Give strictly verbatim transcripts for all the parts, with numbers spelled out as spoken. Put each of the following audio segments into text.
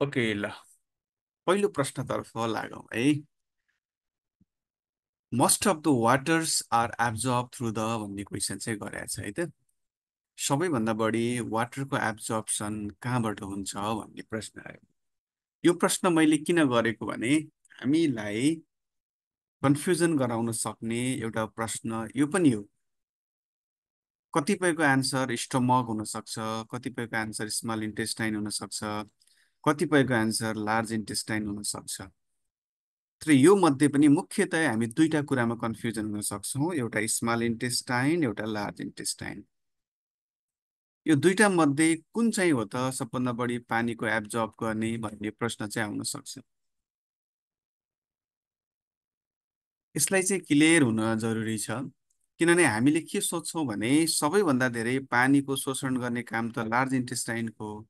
Okay ल पहिलो प्रश्नतर्फ लागौँ है। Most of the waters are absorb through the भन्ने क्वेसन चाहिँ गरेको छ है त। सबैभन्दा बढी वाटरको एब्जर्प्सन कहाँबाट हुन्छ भन्ने प्रश्न आयो। यो प्रश्न मैले किन गरेको भने हामीलाई कन्फ्युजन गराउन सक्ने एउटा प्रश्न यो पनि हो। कतिपयको एन्सर स्टमक हुनसक्छ, कतिपयको एन्सर स्मल इन्टेस्टाइन हुनसक्छ, कतिपयको एन्सर लार्ज इन्टेस्टाइन हुनसक्छ। तर यो मध्ये पनि मुख्यतया हामी दुईटा कुरामा कन्फ्युजन हुन सक्छौँ, एउटा स्मल इन्टेस्टाइन, एउटा लार्ज इन्टेस्टाइन। यो दुईटा मध्ये कुन चाहिँ हो त सबभन्दा बढी पानीको एब्जर्ब गर्ने भन्ने प्रश्न चाहिँ आउन सक्छ। यसलाई चाहिँ क्लियर हुन जरुरी छ, किनभने हामीले के सोच्छौँ भने सबैभन्दा धेरै पानीको शोषण गर्ने काम त लार्ज इन्टेस्टाइनको हो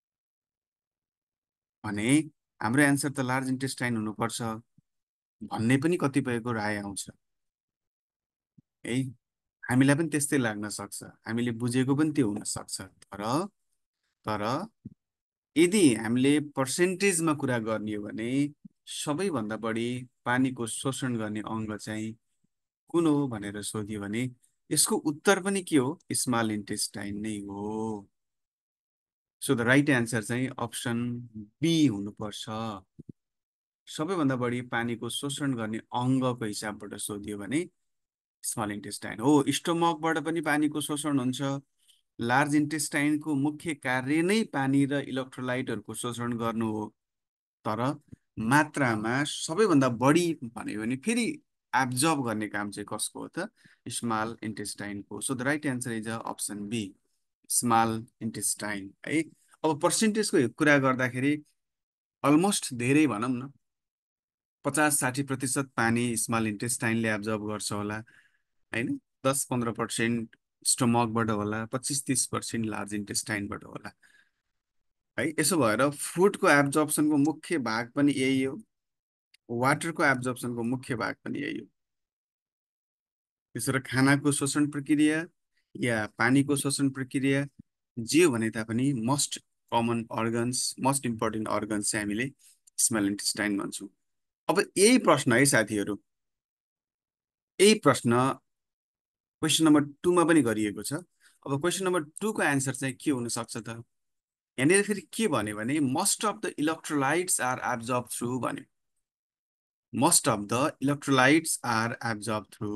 भने हाम्रो एन्सर त लार्ज इन्टेस्टाइन हुनुपर्छ भन्ने पनि कतिपयको राय आउँछ है। हामीलाई पनि त्यस्तै लाग्न सक्छ, हामीले बुझेको पनि त्यो हुन सक्छ। तर तर यदि हामीले पर्सेन्टेजमा कुरा गर्ने हो भने सबैभन्दा बढी पानीको शोषण गर्ने अङ्ग चाहिँ कुन हो भनेर सोधियो भने यसको उत्तर पनि के हो? स्मल इन्टेस्टाइन नै हो। सो द राइट एन्सर चाहिँ अप्सन बी हुनुपर्छ। सबैभन्दा बढी पानीको शोषण गर्ने अङ्गको हिसाबबाट सोधियो भने स्मल इन्टेस्टाइन हो। स्टोमकबाट पनि पानीको शोषण हुन्छ। लार्ज इन्टेस्टाइनको मुख्य कार्य नै पानी र इलेक्ट्रोलाइटहरूको शोषण गर्नु हो। तर मात्रामा सबैभन्दा बढी भन्यो भने फेरि एब्जर्ब गर्ने काम चाहिँ कसको हो त? स्मल इन्टेस्टाइनको। So the right answer is option B, small intestine है। अब पर्सेन्टेजको कुरा गर्दाखेरि अलमोस्ट धेरै भनौँ न पचास साठी प्रतिशत पानी स्मल इन्टेस्टाइनले एब्जर्ब गर्छ होला होइन। दस पन्ध्र पर्सेन्ट स्टोमकबाट होला, पच्चिस तिस पर्सेन्ट लार्ज इन्टेस्टाइनबाट होला है। यसो भएर फुडको एब्जर्प्सनको मुख्य भाग पनि यही हो, वाटरको एब्जर्प्सनको मुख्य भाग पनि यही हो। त्यसो र खानाको शोषण प्रक्रिया या पानीको शोषण प्रक्रिया जे हो भने तापनि most common organs, most important organs चाहिँ हामीले स्मल इन्टेस्टाइन भन्छौँ। अब यही प्रश्न है साथीहरू, यही प्रश्न क्वेसन नम्बर टूमा पनि गरिएको छ। अब क्वेसन नम्बर टूको एन्सर चाहिँ के हुनसक्छ त? यहाँनिर फेरि के भन्यो भने most of the electrolytes are absorb through भन्यो। Most of the electrolytes are absorb through,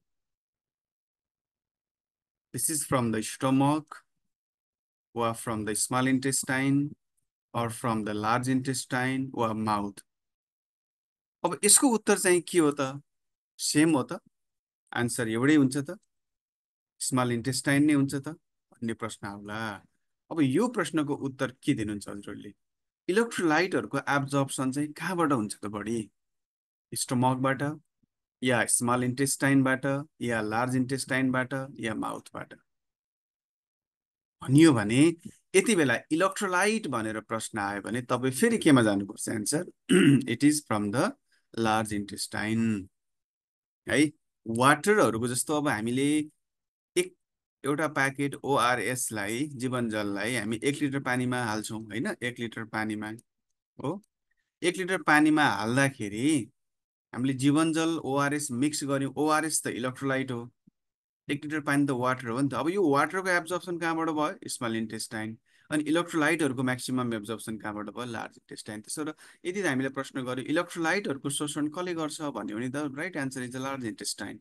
this is from the stomach वा from the small intestine or from the large intestine वा माउथ। अब यसको उत्तर चाहिँ के हो त? सेम हो त? आन्सर एउटै हुन्छ त? स्मल इन्टेस्टाइन नै हुन्छ त भन्ने प्रश्न आउला। अब यो प्रश्नको उत्तर के दिनुहुन्छ हजुरहरूले? इलेक्ट्रोलाइटहरूको एब्जर्प्सन चाहिँ कहाँबाट हुन्छ त बढी? स्टोमकबाट या स्मल इन्टेस्टाइनबाट या लार्ज इन्टेस्टाइनबाट या माउथबाट भनियो भने यति बेला इलेक्ट्रोलाइट भनेर प्रश्न आयो भने तपाईँ फेरि केमा जानुपर्छ answer? It is from the large intestine है। वाटरहरूको जस्तो अब हामीले एक एउटा प्याकेट ओआरएसलाई, जीवन जललाई हामी एक लिटर पानीमा हाल्छौँ होइन। एक लिटर पानीमा हो, एक लिटर पानीमा हाल्दाखेरि हामीले जीवन जल ओआरएस मिक्स गर्यौँ। ओआरएस त इलेक्ट्रोलाइट हो, एक लिटर पानी त वाटर हो नि त। अब यो वाटरको एब्जर्प्सन कहाँबाट भयो? Small intestine. अनि इलेक्ट्रोलाइटहरूको म्याक्सिमम एब्जर्प्सन कहाँबाट भयो? Large intestine. त्यसो र यदि हामीले प्रश्न गर्यो इलेक्ट्रोलाइटहरूको शोषण कसले गर्छ भन्यो भने the right answer is the large intestine.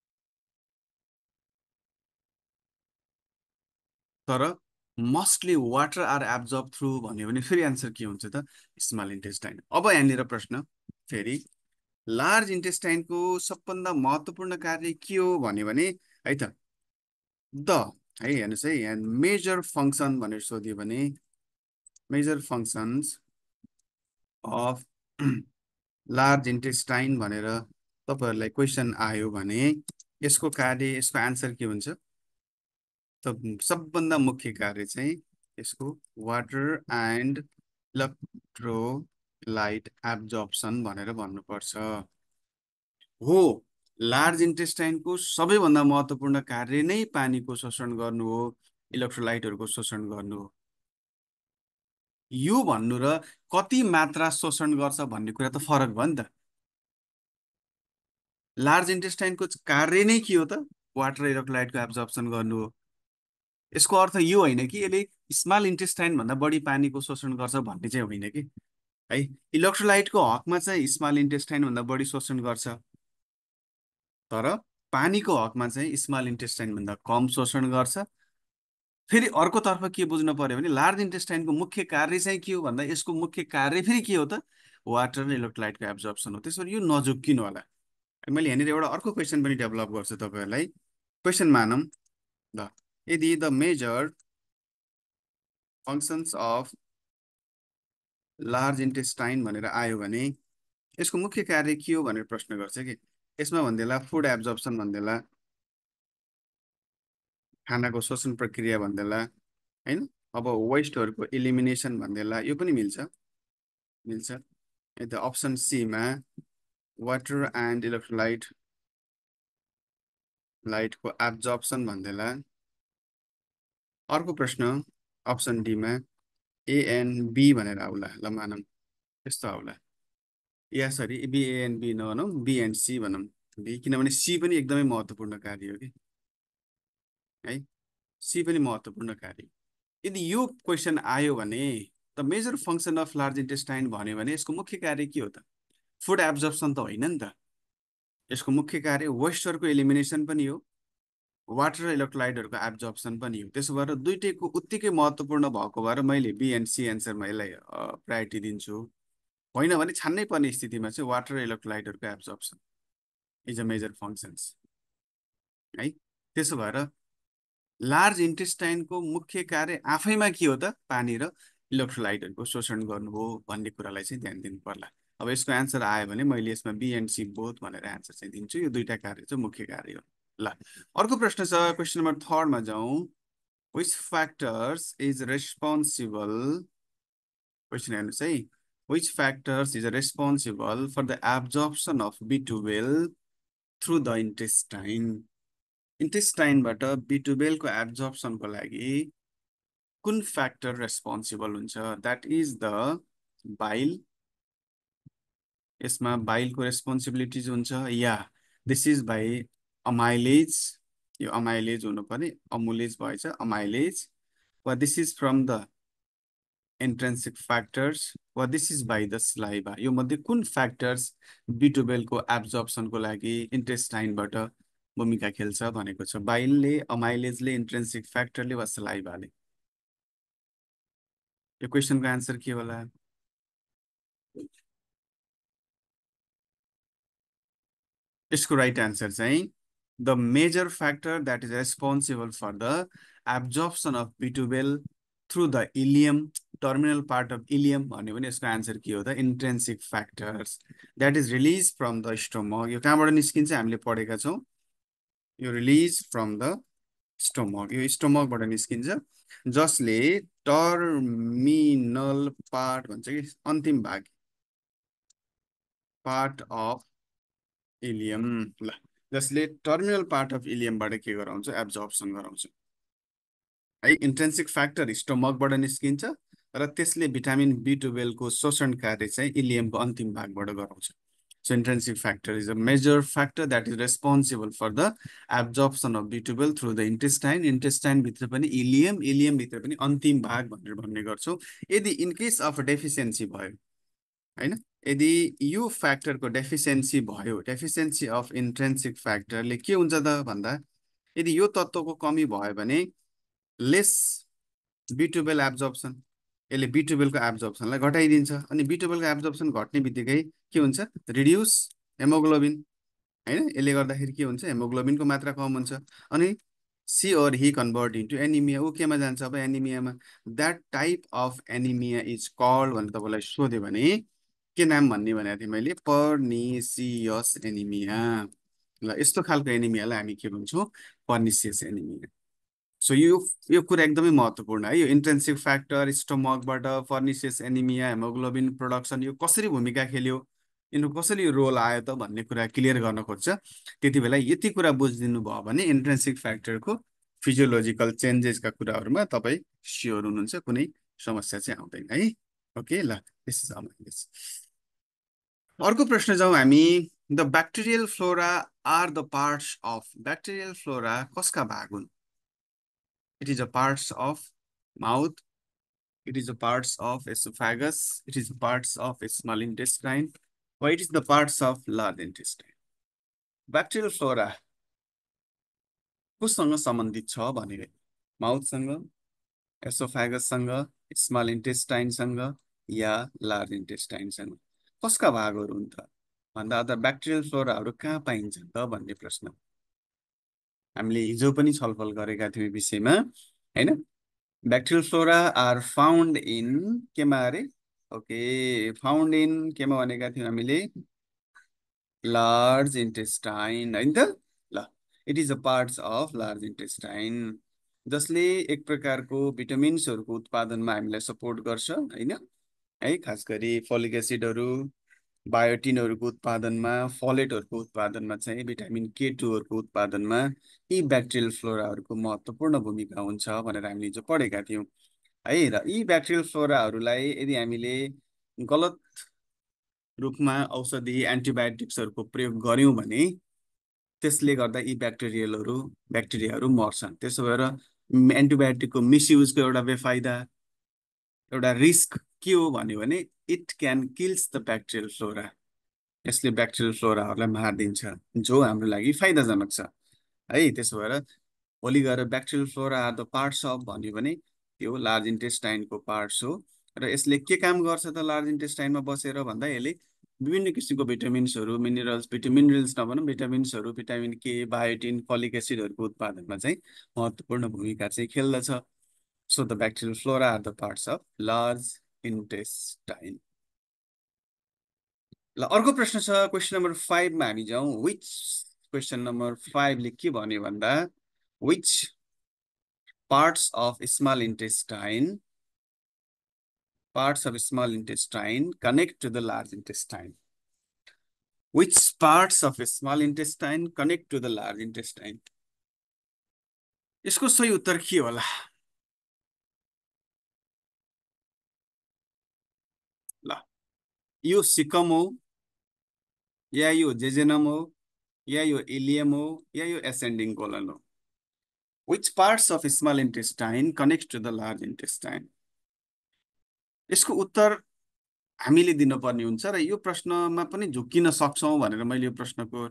तर mostly water are absorb through भन्यो भने फेरि एन्सर के हुन्छ त? Small intestine. अब यहाँनिर प्रश्न फेरि लार्ज इन्टेस्टाइनको सबभन्दा महत्त्वपूर्ण कार्य के हो भन्यो भने है त द है हेर्नुहोस् है, यहाँ मेजर फङ्सन भनेर सोध्यो भने major functions of large intestine भनेर तपाईँहरूलाई क्वेसन आयो भने यसको कार्य, यसको एन्सर के हुन्छ त? सबभन्दा मुख्य कार्य चाहिँ यसको वाटर एन्ड इलेक्ट्रोलाइट एब्जर्प्सन भनेर भन्नुपर्छ हो। लार्ज इन्टेस्टाइनको सबैभन्दा महत्त्वपूर्ण कार्य नै पानीको शोषण गर्नु हो, इलेक्ट्रोलाइटहरूको शोषण गर्नु हो। यो भन्नु र कति मात्रा शोषण गर्छ भन्ने कुरा त फरक भयो नि त। लार्ज इन्टेस्टाइनको कार्य नै के हो त? वाटर इलेक्ट्रोलाइटको एब्जर्प्सन गर्नु हो। यसको अर्थ यो होइन कि यसले स्मल इन्टेस्टाइन भन्दा बढी पानीको शोषण गर्छ भन्ने चाहिँ होइन कि है। इलेक्ट्रोलाइटको हकमा चाहिँ स्मल इन्टेस्टाइन भन्दा बढी शोषण गर्छ, तर पानीको हकमा चाहिँ स्मल इन्टेस्टाइन भन्दा कम शोषण गर्छ। फेरि अर्कोतर्फ के बुझ्नु पर्यो भने लार्ज इन्टेस्टाइनको मुख्य कार्य चाहिँ के हो भन्दा यसको मुख्य कार्य फेरि के हो त? वाटर इलेक्ट्रोलाइटको एब्जर्प्सन हो। त्यसरी यो नझुक्किनु होला। मैले यहाँनिर एउटा अर्को क्वेसन पनि डेभलप गर्छु तपाईँहरूलाई। क्वेसन मानौँ ल, यदि the major functions of large intestine भनेर आयो भने यसको मुख्य कार्य के हो भनेर प्रश्न गर्छ कि यसमा भन्देला फुड एब्जर्प्सन भन्देला, खानाको शोषण प्रक्रिया भन्देला होइन। अब वेस्टहरूको इलिमिनेसन भन्देला, यो पनि मिल्छ मिल्छ। यता अप्सन सीमा वाटर एन्ड इलेक्ट्रोलाइट लाइटको एब्जर्प्सन भन्देला। अर्को प्रश्न अप्सन डीमा एएनबी भनेर आउला, ल मानौँ यस्तो आउला, या सरी बिएनबी नभनौँ, बिएनसी भनौँ। बी किनभने सी पनि एकदमै महत्त्वपूर्ण कार्य हो कि है, सी पनि महत्त्वपूर्ण कार्य। यदि यो क्वेसन आयो भने the major function of large intestine भन्यो भने यसको मुख्य कार्य के हो त? फुड एब्जर्प्सन त होइन नि त। यसको मुख्य कार्य वेस्टहरूको एलिमिनेसन पनि हो, वाटर इलेक्ट्रोलाइटहरूको एब्जर्प्सन पनि हो। त्यसो भएर दुइटैको उत्तिकै महत्त्वपूर्ण भएको भएर मैले बिएनसी एन्सरमा यसलाई प्रायोरिटी दिन्छु। होइन भने छान्नै पर्ने स्थितिमा चाहिँ वाटर इलेक्ट्रोलाइटहरूको absorption is a major functions है। त्यसो भएर लार्ज इन्टेस्टाइनको मुख्य कार्य आफैमा के हो त? पानी र इलेक्ट्रोलाइटहरूको शोषण गर्नु हो भन्ने कुरालाई चाहिँ ध्यान दिनु पर्ला। अब यसको एन्सर आयो भने मैले यसमा बिएनसी बोथ भनेर एन्सर चाहिँ दिन्छु। यो दुईटा कार्य चाहिँ मुख्य कार्य हो। ल अर्को प्रश्न छ, क्वेसन नम्बर थर्डमा जाउँ। Which factors is responsible, question हेर्नुहोस् है, which factors is responsible for the absorption of B twelve through the intestine. इन्टेस्टाइनबाट बी टुवेल्भको एब्जर्प्सनको लागि कुन फ्याक्टर रेस्पोन्सिबल हुन्छ? That is the bile. यसमा बाइलको रेस्पोन्सिबिलिटिज हुन्छ, या दिस इज बाई अमाइलेज, यो अमाइलेज हुनु पर्ने, अमुलेज भएछ अमाइलेज, वा this is from the intrinsic factors, वा this is by the saliva. यो मध्ये कुन फ्याक्टर्स बी टुवेल्भको एब्जर्प्सनको लागि इन्टेस्टाइनबाट भूमिका खेल्छ भनेको छ? बाइलले, अमाइलेजले, इन्ट्रेन्सिक फ्याक्टरले, वा स्लाइभाले? यो क्वेसनको एन्सर के होला? यसको राइट एन्सर चाहिँ the major factor that is responsible for the absorption of B twelve through the ileum, terminal part of ileum भन्यो भने यसको एन्सर के हो त? Intrinsic factors that is release from the stomach. यो कहाँबाट निस्किन्छ हामीले पढेका छौँ, यो रिलिज फ्रम द स्टोमक, यो स्टोमकबाट निस्किन्छ, जसले टर्मिनल पार्ट भन्छ कि अन्तिम भाग, पार्ट अफ इलियम, ल जसले टर्मिनल पार्ट अफ इलियमबाट के गराउँछ? एब्जर्प्सन गराउँछ है। इन्ट्रेन्सिक फ्याक्टर स्टोमकबाट निस्किन्छ र त्यसले भिटामिन बी टुवेल्भको शोषण कार्य चाहिँ इलियमको अन्तिम भागबाट गराउँछ। So intrinsic factor is a major factor that is responsible for the absorption of B twelve through the intestine. Intestine भित्र पनि इलियम, इलियम भित्र पनि अन्तिम भाग भनेर भन्ने गर्छौँ। यदि इन केस अफ डेफिसियन्सी भयो हैन, यदि यो फ्याक्टरको डेफिसियन्सी भयो, डेफिसियन्सी अफ इन्ट्रेन्सिक फ्याक्टरले के हुन्छ त भन्दा यदि यो तत्त्वको कमी भयो भने लेस बी टुवेल्भ एब्जर्प्सन, यसले बी टुवेल्भको एब्जर्प्सनलाई घटाइदिन्छ। अनि बी टुवेल्भको एब्जर्प्सन घट्ने बित्तिकै के हुन्छ? रिड्युस हेमोग्लोबिन होइन, यसले गर्दाखेरि के हुन्छ? हेमोग्लोबिनको मात्रा कम हुन्छ अनि सी और ही कन्भर्ट इन्टु एनिमिया। ऊ केमा जान्छ अब? एनिमियामा। That type of anaemia is called भनेर तपाईँलाई सोध्यो भने के नाम भन्ने भनेको थिएँ मैले? Pernicious anaemia. ल यस्तो खालको एनिमियालाई हामी के भन्छौँ? पर्निसियस एनिमिया। सो यो यो कुरा एकदमै महत्त्वपूर्ण है। यो इन्ट्रेन्सिक फ्याक्टर, स्टोमकबाट पर्निसियस एनिमिया, हेमोग्लोबिन प्रोडक्सन, यो कसरी भूमिका खेल्यो, यिनीहरू कसरी रोल आयो त भन्ने कुरा क्लियर गर्न खोज्छ। त्यति बेला यति कुरा बुझिदिनु भयो भने इन्ट्रेन्सिक फ्याक्टरको फिजियोलोजिकल चेन्जेसका कुराहरूमा तपाईँ स्योर हुनुहुन्छ, कुनै समस्या चाहिँ आउँदैन है। ओके ल, this is amazing. अर्को प्रश्न जाउँ हामी। The bacterial flora are the parts of bacterial flora कसका भाग हुन्? It is a parts of mouth, it is the parts of esophagus, it is the parts of small intestine, or it is the parts of large intestine. Bacterial flora कोसँग सम्बन्धित छ भने माउथसँग, एसोफेगससँग, small इन्टेस्टाइनसँग या large इन्टेस्टाइनसँग कसका भागहरू हुन् त भन्दा अझ ब्याक्टेरियल फ्लोराहरू कहाँ पाइन्छ त भन्ने प्रश्न हामीले हिजो पनि छलफल गरेका थियौँ विषयमा, हैन? Bacterial flora are found in केमा अरे? ओके, फाउन्ड इन केमा भनेका थियौँ हामीले? लार्ज इन्टेस्टाइन, हैन त? ल, it is a parts of large intestine, जसले एक प्रकारको भिटामिन्सहरूको उत्पादनमा हामीलाई सपोर्ट गर्छ, हैन? है, खास गरी फोलिक एसिडहरू, बायोटिनहरूको उत्पादनमा, फलेटहरूको उत्पादनमा चाहिँ भिटामिन के टूहरूको उत्पादनमा यी ब्याक्टेरियल फ्लोराहरूको महत्त्वपूर्ण भूमिका हुन्छ भनेर हामीले जो पढेका थियौँ, है। र यी ब्याक्टेरियल फ्लोराहरूलाई यदि हामीले गलत रूपमा औषधि एन्टिबायोटिक्सहरूको प्रयोग गऱ्यौँ भने त्यसले गर्दा यी ब्याक्टेरियलहरू ब्याक्टेरियाहरू मर्छन्। त्यसो भएर एन्टिबायोटिकको मिसयुजको एउटा बेफाइदा, एउटा रिस्क के हो भन्यो भने it can kills the bacterial flora. यसले ब्याक्टेरियल फ्लोराहरूलाई मारिदिन्छ, जो हाम्रो लागि फाइदाजनक छ, है। त्यसो भएर भोलि गएर bacterial flora are the parts of भन्यो भने त्यो लार्ज इन्टेस्टाइनको पार्ट्स हो। र यसले के काम गर्छ त लार्ज इन्टेस्टाइनमा बसेर भन्दा यसले विभिन्न किसिमको भिटामिन्सहरू, मिनरल्स, मिनरल्स नभनौँ, भिटामिन्सहरू, भिटामिन के, बायोटिन, फलिक एसिडहरूको उत्पादनमा चाहिँ महत्त्वपूर्ण भूमिका चाहिँ खेल्दछ। So the bacterial flora are the parts of large intestine. ल, अर्को प्रश्न छ क्वेसन नम्बर फाइभमा हामी जाउँ। विच क्वेसन नम्बर फाइभले के भन्यो भन्दा which parts of small intestine parts of small intestine connect to the large intestine. Which parts of small intestine connect to the large intestine? यसको सही उत्तर के होला? ल, यो सिकम हो या यो जेजेनम हो या यो इलियम हो या यो एसेन्डिङ कोलन हो? Which parts of small intestine connect to the large intestine? यसको उत्तर हामीले दिनुपर्ने हुन्छ र यो प्रश्नमा पनि झुक्किन सक्छौँ भनेर मैले यो प्रश्नको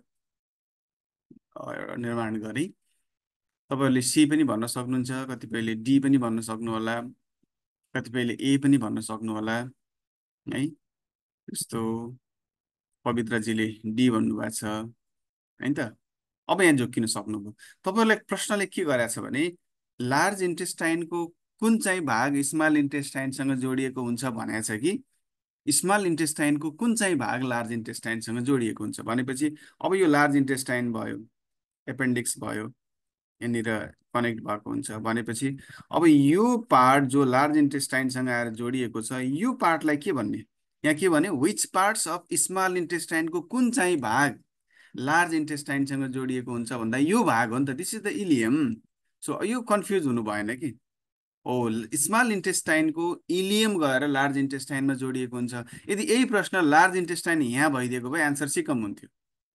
निर्माण गरेँ। तपाईहरुले सी पनि भन्न सक्नुहुन्छ, कतिपयले डी पनि भन्न सक्नु होला, कतिपयले ए पनि भन्न सक्नु होला, है। जस्तो पवित्रजीले डी भन्नुभएको छ, हैन त? अब यहाँ जोकिन सक्नुभयो। तपाईहरुलाई प्रश्नले के गरेको छ भने लार्ज इन्टेस्टाइनको कुन चाहिँ भाग स्मल इन्टेस्टाइनसँग जोडिएको हुन्छ भनेको छ कि स्मल इन्टेस्टाइनको कुन चाहिँ भाग लार्ज इन्टेस्टाइनसँग जोडिएको हुन्छ भनेपछि अब यो लार्ज इन्टेस्टाइन भयो, एपेन्डिक्स भयो, यहाँनिर कनेक्ट भएको हुन्छ भनेपछि अब यो पार्ट जो लार्ज इन्टेस्टाइनसँग आएर जोडिएको छ यो पार्टलाई के भन्ने? यहाँ के भने विच पार्ट्स अफ स्मल इन्टेस्टाइनको कुन चाहिँ भाग लार्ज इन्टेस्टाइनसँग जोडिएको हुन्छ भन्दा यो भाग हो नि त, this is the ileum. So यो कन्फ्युज हुनु भएन कि ओ स्मल इन्टेस्टाइनको इलियम गएर लार्ज इन्टेस्टाइनमा जोडिएको हुन्छ। यदि यही प्रश्न लार्ज इन्टेस्टाइन यहाँ भइदिएको भए एन्सर सिकम हुन्थ्यो।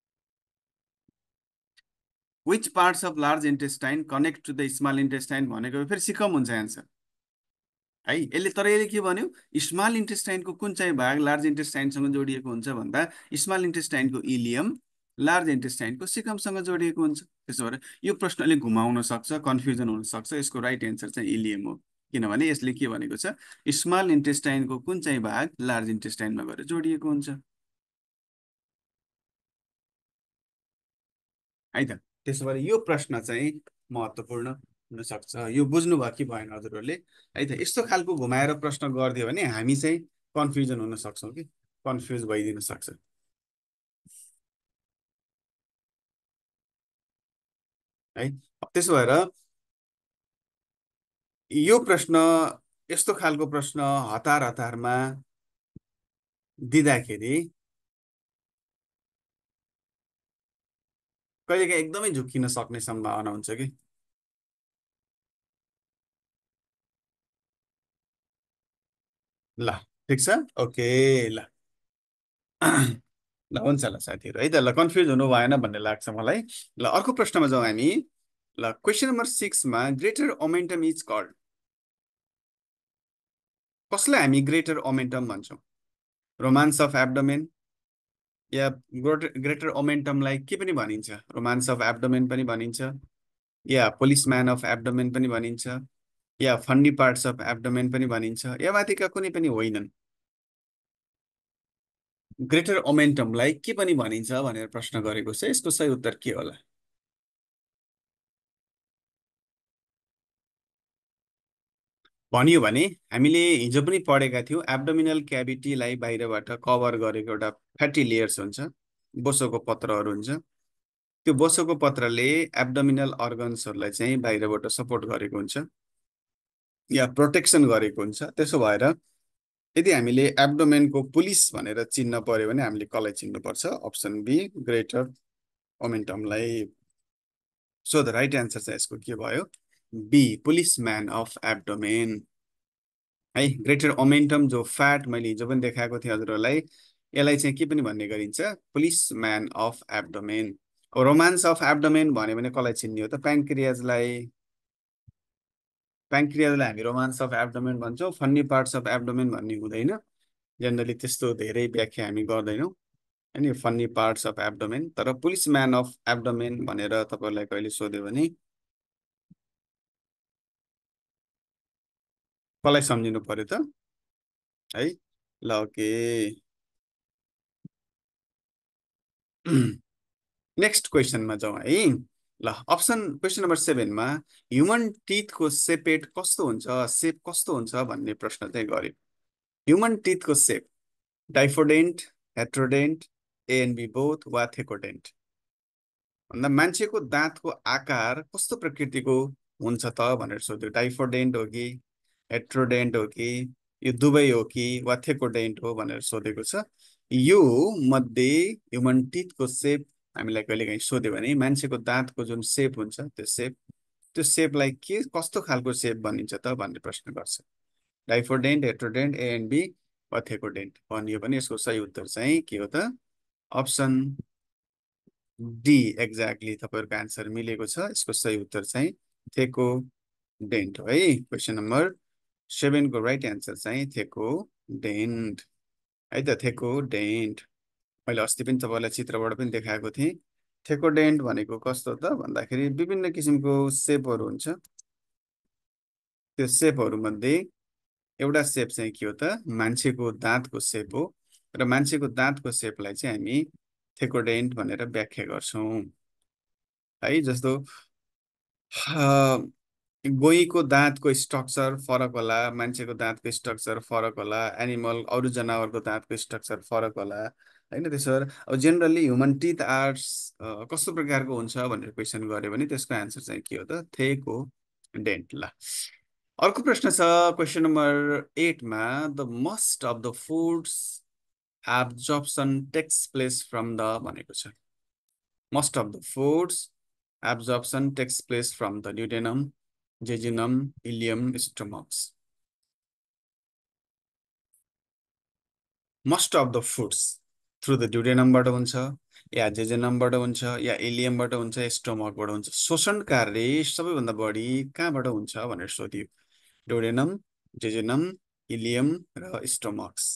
Which parts of large intestine connect to the small intestine भनेको फेरि सिकम हुन्छ एन्सर, है। यसले तर यसले के भन्यो स्मल इन्टेस्टाइनको कुन चाहिँ भाग लार्ज इन्टेस्टाइनसँग जोडिएको हुन्छ भन्दा स्मल इन्टेस्टाइनको इलियम लार्ज इन्टेस्टाइनको सिकमसँग जोडिएको हुन्छ। त्यसो भएर यो प्रश्नले घुमाउन सक्छ, कन्फ्युजन हुन सक्छ। यसको राइट एन्सर चाहिँ इलियम हो, किनभने यसले के भनेको छ स्मल इन्टेस्टाइनको कुन चाहिँ भाग लार्ज इन्टेस्टाइनमा गएर जोडिएको हुन्छ, है त। त्यसो भएर यो प्रश्न चाहिँ महत्त्वपूर्ण हुन सक्छ। यो बुझ्नुभयो कि भएन हजुरहरूले, है त? यस्तो खालको घुमाएर प्रश्न गरिदियो भने हामी चाहिँ कन्फ्युजन हुन सक्छौँ कि कन्फ्युज भइदिन सक्छ, है। त्यसो भएर यो प्रश्न यस्तो खालको प्रश्न हतार हतारमा दिँदाखेरि कहिलेकाहीँ एकदमै झुक्किन सक्ने सम्भावना हुन्छ कि। ल, ठिक छ ओके ल ल हुन्छ ल साथीहरू है त ल कन्फ्युज हुनु भएन भन्ने लाग्छ मलाई ल अर्को प्रश्नमा जाउँ हामी ल क्वेसन नम्बर सिक्समा ग्रेटर ओमेन्टम इज कल्ड कसलाई हामी ग्रेटर ओमेन्टम भन्छौँ रोमान्स अफ एब्डोमेन या ग्रेटर ओमेन्टमलाई के पनि भनिन्छ रोमान्स अफ एब्डोमेन पनि भनिन्छ या पोलिसम्यान अफ एब्डोमेन पनि भनिन्छ या फन्डी पार्ट्स अफ एब्डोमेन पनि भनिन्छ या माथिका कुनै पनि होइनन् ग्रेटर ओमेन्टमलाई के पनि भनिन्छ भनेर प्रश्न गरेको छ यसको सही उत्तर के होला भनियो भने हामीले हिजो पनि पढेका थियौँ एब्डोमिनल क्याभिटीलाई बाहिरबाट कभर गरेको एउटा फ्याटी लेयर्स हुन्छ बोसोको पत्रहरू हुन्छ त्यो बोसोको पत्रले एब्डोमिनल अर्गन्सहरूलाई चाहिँ बाहिरबाट सपोर्ट गरेको हुन्छ या प्रोटेक्सन गरेको हुन्छ त्यसो भएर यदि हामीले एब्डोमेनको पुलिस भनेर चिन्न पर्यो भने हामीले कसलाई चिन्नुपर्छ अप्सन बी ग्रेटर ओमेन्टमलाई सो द राइट एन्सर चाहिँ यसको के भयो बी पुलिसम्यान अफ एब्डोमेन है ग्रेटर ओमेन्टम जो फ्याट मैले हिजो पनि देखाएको थिएँ हजुरहरूलाई यसलाई चाहिँ के पनि भन्ने गरिन्छ policeman of abdomen romance of abdomen भन्यो भने कसलाई चिन्ने हो त प्याङ्क्रियाजलाई प्याङ्क्रियाजलाई हामी रोमान्स अफ एब्डोमेन भन्छौँ फन्नी पार्ट्स अफ एब्डोमेन भन्ने हुँदैन जेनरली त्यस्तो धेरै व्याख्या हामी गर्दैनौँ होइन फन्नी पार्ट्स अफ एब्डोमेन तर पुलिसम्यान अफ एब्डोमेन भनेर तपाईँलाई कहिले सोध्यो भने कसलाई सम्झिनु पर्यो त है ल ओके नेक्स्ट क्वेसनमा जाउँ है ल अप्सन क्वेसन नम्बर सेभेनमा ह्युमन टिथको सेपेट कस्तो हुन्छ सेप कस्तो हुन्छ भन्ने प्रश्न चाहिँ गर्यो ह्युमन टिथको shape diphyodont heterodont A and B both वा थेकोडेन्ट भन्दा मान्छेको दाँतको आकार कस्तो प्रकृतिको हुन्छ त भनेर सोध्यो डाइफोडेन्ट हो कि हेट्रोडेन्ट हो कि यो दुवै हो कि वा थेकोडेन्ट हो भनेर सोधेको छ यो मध्ये ह्युमन टिथको सेप हामीलाई कहिलेकाहीँ सोध्यो भने मान्छेको दाँतको जुन सेप हुन्छ त्यो सेप त्यो सेपलाई के कस्तो खालको सेप भनिन्छ त भन्ने प्रश्न गर्छ डाइफोडेन्ट हेट्रोडेन्ट एएनबी वा थेकोडेन्ट भनियो भने यसको सही उत्तर चाहिँ के हो त अप्सन डी एक्ज्याक्टली तपाईँहरूको एन्सर मिलेको छ यसको सही उत्तर चाहिँ थेको डेन्ट हो है क्वेसन नम्बर सेभेनको राइट एन्सर चाहिँ थेको डेन्ट है त थेको डेन्ट मैले अस्ति पनि तपाईँलाई चित्रबाट पनि देखाएको थिएँ थेको डेन्ट भनेको कस्तो त भन्दाखेरि विभिन्न किसिमको सेपहरू हुन्छ त्यो सेपहरूमध्ये एउटा सेप चाहिँ के हो त मान्छेको दाँतको सेप हो र मान्छेको दाँतको सेपलाई चाहिँ हामी थेकोडेन्ट भनेर व्याख्या गर्छौँ है जस्तो गोहीको दाँतको स्ट्रक्चर फरक होला मान्छेको दाँतको स्ट्रक्चर फरक होला एनिमल अरू जनावरको दाँतको स्ट्रक्चर फरक होला होइन त्यसो भएर अब जेनरली ह्युमन टिथ आर्ट्स कस्तो प्रकारको हुन्छ भनेर क्वेसन गऱ्यो भने त्यसको एन्सर चाहिँ के हो त थेको डेन्ट ल अर्को प्रश्न छ क्वेसन नम्बर एटमा the most of the foods absorption takes place from the भनेको छ most of the foods absorption takes place from the duodenum, jejunum, ileum, stomachs. Most of the foods through the duodenum बाट हुन्छ या jejunum बाट हुन्छ या ileum बाट हुन्छ stomach बाट हुन्छ शोषण कार्य सबैभन्दा बढी कहाँबाट हुन्छ भनेर सोधियो duodenum, jejunum, ileum र stomachs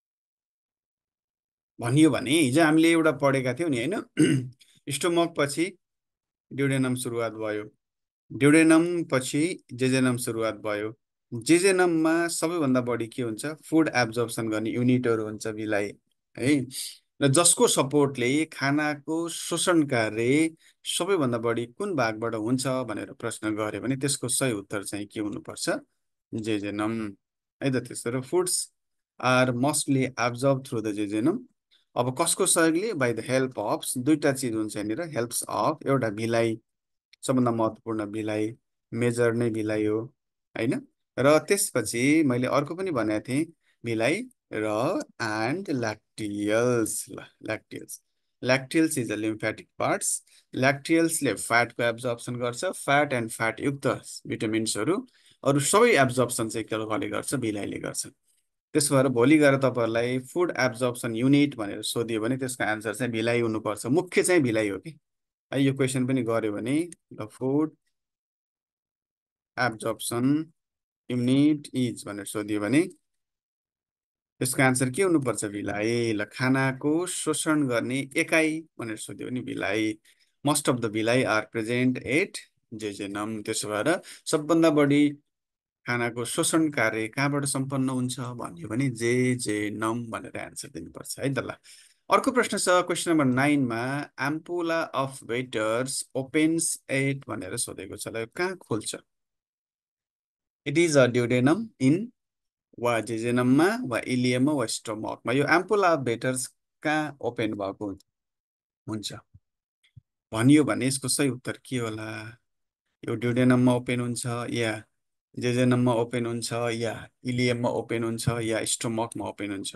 भनियो भने हिजो हामीले एउटा पढेका थियौँ नि हैन स्टोमक पछि ड्युडेनम सुरुवात भयो ड्युडेनम पछि जेजेनम सुरुवात भयो जेजेनममा सबैभन्दा बढी के हुन्छ फुड एब्जर्प्सन गर्ने युनिटहरू हुन्छ बिलाई है र जसको सपोर्टले खानाको शोषण कार्य सबैभन्दा बढी कुन भागबाट हुन्छ भनेर प्रश्न गर्यो भने त्यसको सही उत्तर चाहिँ के हुनुपर्छ जेजेनम है त त्यसो foods are mostly absorb through the jejunum अब कसको सहयोगले बाई द हेल्प अफ दुईटा चिज हुन्छ यहाँनिर हेल्प्स अफ एउटा भिलाइ सबभन्दा महत्त्वपूर्ण भिलाइ मेजर नै भिलाइ हो होइन र त्यसपछि मैले अर्को पनि भनेको थिएँ भिलाइ र एन्ड ल्याक्टियल्स ल lacteals lacteals is a lymphatic parts ल्याक्टियल्सले फ्याटको एब्जर्प्सन गर्छ फ्याट एन्ड फ्याट युक्त भिटामिन्सहरू अरू सबै एब्जर्प्सन चाहिँ के गर्छ भिलाइले गर्छ त्यसो भएर भोलि गएर तपाईँहरूलाई फुड एब्जर्प्सन युनिट भनेर सोधियो भने त्यसको एन्सर चाहिँ भिलाइ हुनुपर्छ। मुख्य चाहिँ भिलाइ हो कि है। यो क्वेसन पनि गऱ्यो भने the food absorption unit is भनेर सोधियो भने त्यसको एन्सर के हुनुपर्छ? भिलाइ। ल खानाको शोषण गर्ने एकाइ भनेर सोध्यो भने villi. Most of the villi are present at jejunum. त्यसो भएर सबभन्दा बढी खानाको शोषण कार्य कहाँबाट सम्पन्न हुन्छ भन्यो भने जेजेनम भनेर एन्सर दिनुपर्छ है त। ल अर्को प्रश्न छ क्वेसन नम्बर नाइनमा ampulla of Vater's opens at भनेर सोधेको छ। ल कहाँ खोल्छ? It is a duodenum in वा जेजेनममा वा इलियममा वा स्टोमकमा। यो एम्पुला अफ वेटर्स कहाँ ओपेन भएको हुन्छ भनियो भने यसको सही उत्तर के होला? यो ड्युडेनममा ओपेन हुन्छ या जेजेनममा ओपेन हुन्छ या इलियममा ओपेन हुन्छ या स्टोमकमा ओपेन हुन्छ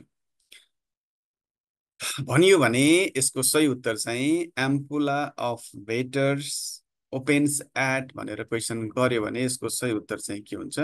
भनियो भने यसको सही उत्तर चाहिँ ampulla of Vater's opens at भनेर क्वेसन गर्यो भने यसको सही उत्तर चाहिँ के हुन्छ?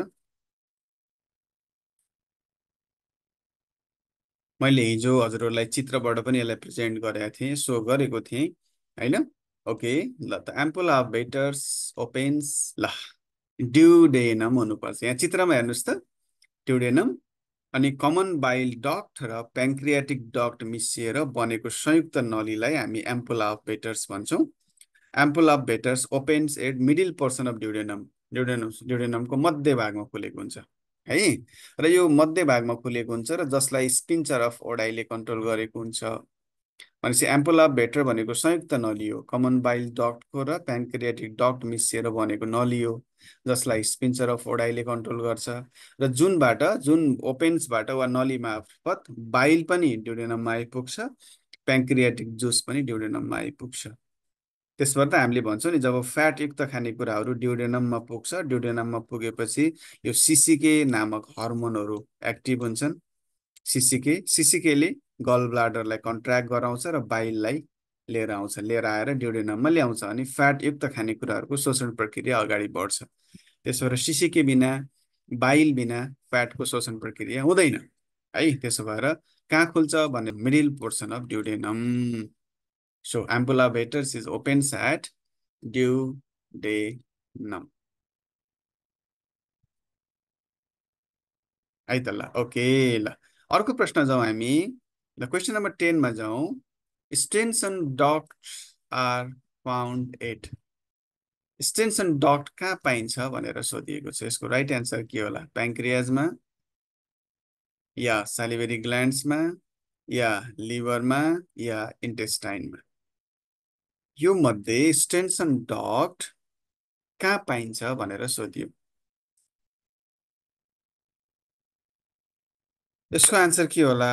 मैले हिजो हजुरहरूलाई चित्रबाट पनि यसलाई प्रेजेन्ट गरेको थिएँ, सो गरेको थिएँ होइन? ओके ल त एम्पुला अफ वेटर्स ओपेन्स ल ड्युडेनम हुनुपर्छ। यहाँ चित्रमा हेर्नुहोस् त ड्युडेनम अनि कमन बाइल डक्ट र प्याङ्क्रियाटिक डक्ट मिसिएर बनेको संयुक्त नलीलाई हामी एम्पुला अफ वेटर्स भन्छौँ। Ampulla of Vater's opens at middle portion of duodenum. Duodenum ड्युडेनमको मध्य भागमा खुलेको हुन्छ है। र यो मध्य भागमा खुलेको हुन्छ र जसलाई स्पिन्चर अफ ओडाइले कन्ट्रोल गरेको हुन्छ। भनेपछि एम्पुला अफ वेटर भनेको संयुक्त नली हो, कमन बाइल डक्टको र प्याङ्क्रियाटिक डक्ट मिसिएर बनेको नली हो जसलाई स्पिन्चर अफ ओडाइले कन्ट्रोल गर्छ र जुनबाट जुन ओपेन्सबाट वा नली मार्फत बाइल पनि ड्युडेनममा आइपुग्छ, प्याङ्क्रियाटिक जुस पनि ड्युडेनममा आइपुग्छ। त्यसबाट त हामीले भन्छौँ नि जब फ्याटयुक्त खानेकुराहरू ड्युडेनममा पुग्छ, ड्युडेनममा पुगेपछि यो सिसिके नामक हर्मोनहरू एक्टिभ हुन्छन्। सिसिके सिसिकेले गल ब्लाडरलाई कन्ट्र्याक्ट गराउँछ र बाइललाई लिएर आउँछ, लिएर आएर ड्युडेनममा ल्याउँछ अनि फ्याटयुक्त खानेकुराहरूको शोषण प्रक्रिया अगाडि बढ्छ। त्यसो भएर सिसिके बिना बाइल बिना फ्याटको शोषण प्रक्रिया हुँदैन है। त्यसो भएर कहाँ खुल्छ भने middle portion of duodenum. So ampulla Vater's is opens at duodenum है त। ल ओके ल अर्को प्रश्न जाउँ हामी। ल क्वेसन नम्बर टेनमा जाउँ। Stensen ducts are found at. Stensen duct कहाँ पाइन्छ भनेर सोधिएको छ। यसको राइट एन्सर के होला? प्याङ्क्रियाजमा या सालिभेरी ग्ल्यान्ड्समा या लिभरमा या इन्टेस्टाइनमा। यो मध्ये स्टेन्सन डक्ट कहाँ पाइन्छ भनेर सोधियो। यसको एन्सर के होला?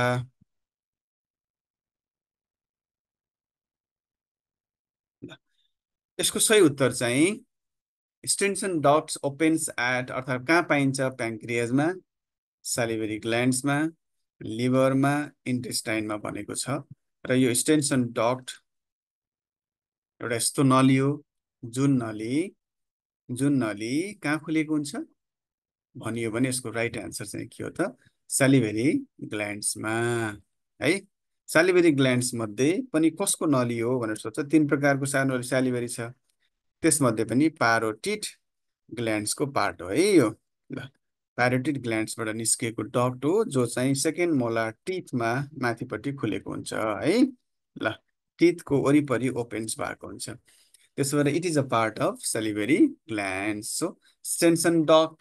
यसको सही उत्तर चाहिँ स्टेन्सन डक्ट्स ओपेन्स एट अर्थात् कहाँ पाइन्छ? प्याङ्क्रियाजमा, सालिभेरी ग्ल्यान्ड्समा, लिभरमा, इन्टेस्टाइनमा भनेको छ। र यो स्टेन्सन डक्ट एउटा यस्तो नली हो जुन नली जुन नली कहाँ खुलेको हुन्छ भनियो भने यसको राइट एन्सर चाहिँ के हो त? सालिभेरी ग्ल्यान्ड्समा है। सालिभेरी ग्ल्यान्ड्स मध्ये पनि कसको नली हो भनेर सोध्छ। तीन प्रकारको सानो सालिभेरी छ, त्यसमध्ये पनि प्यारोटिड ग्ल्यान्ड्सको पार्ट हो है यो। ल प्यारोटिड ग्ल्यान्ड्सबाट निस्किएको डक्ट हो जो चाहिँ सेकेन्ड मोलार टिथमा माथिपट्टि खुलेको हुन्छ है। ल टिथको वरिपरि ओपेन्स भएको हुन्छ। त्यसो भएर it is a part of salivary glands. So Stensen duct.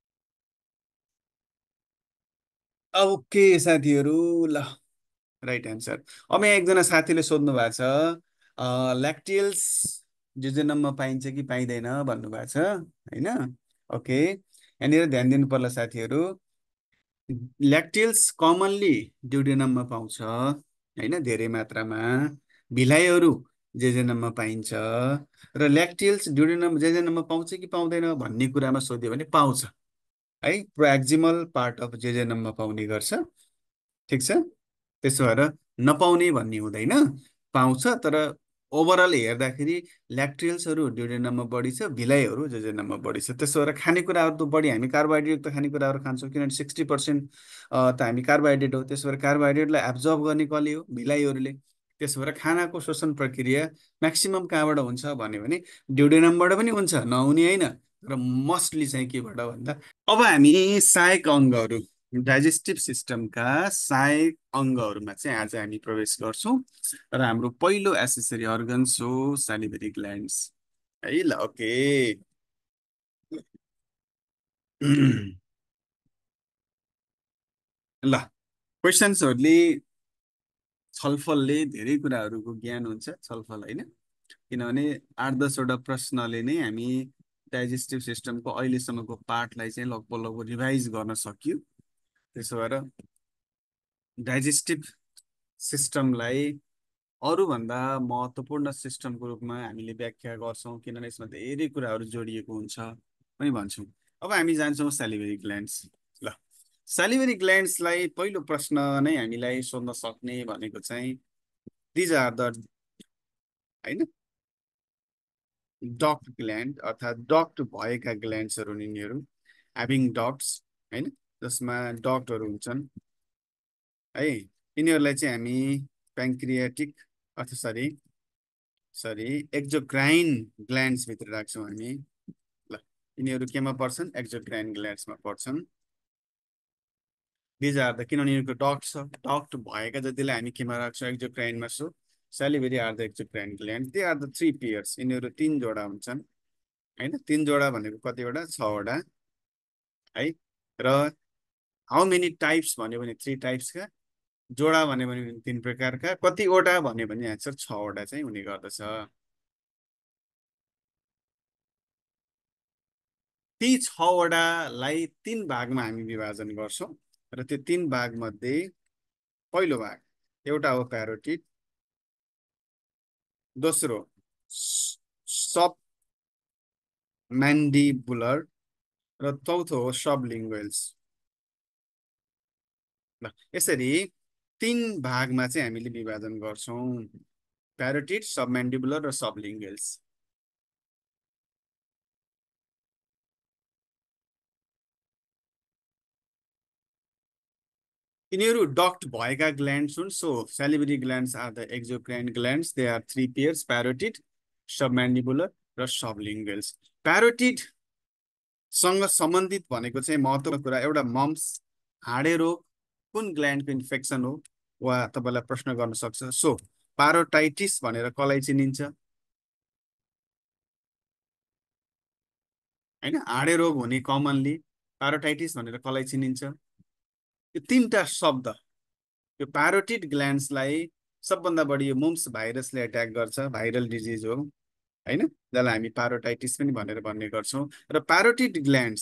Okay साथीहरू ल राइट एन्सर। अब यहाँ एकजना साथीले सोध्नु भएको छ ल्याक्टियल्स जेजेनममा पाइन्छ कि पाइँदैन भन्नुभएको छ होइन। ओके यहाँनिर ध्यान दिनु पर्ला साथीहरू। ल्याक्टियल्स कमनली ड्युडेनममा पाउँछ होइन, धेरै मात्रामा। भिलाइहरू जेजेनममा पाइन्छ र ल्याक्टियल्स ड्युडेनम जेजेनममा पाउँछ कि पाउँदैन भन्ने कुरामा सोध्यो भने पाउँछ है। प्रोएक्जिमल पार्ट अफ जेजेनममा पाउने गर्छ, ठिक छ। त्यसो भएर नपाउने भन्ने हुँदैन, पाउँछ। तर ओभरअल हेर्दाखेरि ल्याक्ट्रियल्सहरू ड्युडेनममा बढी छ, भिलाइहरू जेजेनममा बढी छ। त्यसो भएर खानेकुराहरू त बढी हामी कार्बोहाइड्रेट त खानेकुराहरू खान्छौँ, किनभने सिक्सटी पर्सेन्ट त हामी कार्बोहाइड्रेट हो। त्यसो भएर कार्बोहाइड्रेटलाई एब्जर्ब गर्ने कसले हो? भिलाइहरूले। त्यसो भएर खानाको शोषण प्रक्रिया म्याक्सिमम् कहाँबाट हुन्छ भन्यो भने ड्युडेनमबाट पनि हुन्छ, नहुने होइन। र मस्टली चाहिँ केबाट भन्दा अब हामी सहायक अङ्गहरू, डाइजेस्टिभ सिस्टमका सहायक अङ्गहरूमा चाहिँ आज हामी प्रवेश गर्छौँ। र हाम्रो पहिलो एसेसरी अर्गन्स हो सालिभरी ग्ल्यान्ड्स। है ल, ओके। ल, क्वेसन्सहरूले छलफलले धेरै कुराहरूको ज्ञान हुन्छ, छलफल होइन। किनभने आठ दसवटा प्रश्नले नै हामी डाइजेस्टिभ सिस्टमको अहिलेसम्मको पार्टलाई चाहिँ लगभग लगभग रिभाइज गर्न सकियो। त्यसो भएर डाइजेस्टिभ सिस्टमलाई अरूभन्दा महत्त्वपूर्ण सिस्टमको रूपमा हामीले व्याख्या गर्छौँ, किनभने यसमा धेरै कुराहरू जोडिएको हुन्छ पनि भन्छौँ। अब हामी जान्छौँ सेलिभरी ग्ल्यान्ड्स। ल, सेलिभरी ग्ल्यान्ड्सलाई पहिलो प्रश्न नै हामीलाई सोध्न सक्ने भनेको चाहिँ दिज आर द होइन डक्ट ग्ल्यान्ड, अर्थात् डक्ट भएका ग्ल्यान्ड्सहरू यिनीहरू, ह्याभिङ डक्ट्स होइन, जसमा डक्टहरू हुन्छन् है। यिनीहरूलाई चाहिँ हामी प्याङ्क्रियाटिक अथवा सरी सरी एक्जोक्राइन ग्ल्यान्ड्स भित्र राख्छौँ हामी। ल, यिनीहरू केमा पर्छन्? एक्जोक्राइन ग्ल्यान्ड्समा पर्छन्। दिज आर द, किनभने यिनीहरूको डक्ट छ, डक्ट भएका जतिलाई हामी केमा राख्छौँ? एक्जोक्राइनमा। So salivary are the exocrine gland, they are the three pairs. यिनीहरू तिन जोडा हुन्छन् होइन। तिन जोडा भनेको कतिवटा? छवटा है। र हाउ मेनी टाइप्स भन्यो भने थ्री टाइप्सका, जोडा भन्यो भने तिन प्रकारका, कतिवटा भन्यो भने एन्सर छवटा चाहिँ हुने गर्दछ। ती छवटालाई तीन भागमा हामी विभाजन गर्छौँ। र त्यो तीन भाग मध्ये पहिलो भाग एउटा हो प्यारोटिड, दोस्रो सब म्यान्डिबुलर, र चौथो हो सबलिङ्गुअल्स। ल, यसरी तीन भागमा चाहिँ हामीले विभाजन गर्छौँ, प्यारोटिड, सबम्यान्डिबुलर र सबलिङ्गुअल्स। यिनीहरू डक्ट भएका ग्ल्यान्ड्स हुन्। So salivary glands are the exocrine glands, they are three pairs, parotid, submandibular र सबलिङ्गुअल्स। प्यारोटिड सँग सम्बन्धित भनेको चाहिँ महत्त्वपूर्ण कुरा, एउटा मम्स, हाडे रोग, कुन ग्ल्यान्डको इन्फेक्सन हो, वा तपाईँलाई प्रश्न गर्न सक्छ। सो पारोटाइटिस भनेर कसलाई चिनिन्छ होइन? हाडे रोग हुने कमनली पारोटाइटिस भनेर कसलाई चिनिन्छ? यो तिनवटा शब्द, यो प्यारोटिड ग्ल्यान्ड्सलाई सबभन्दा बढी यो मुम्स भाइरसले एट्याक गर्छ, भाइरल डिजिज हो होइन, जसलाई हामी पारोटाइटिस पनि भनेर भन्ने गर्छौँ। र प्यारोटिड ग्ल्यान्ड्स,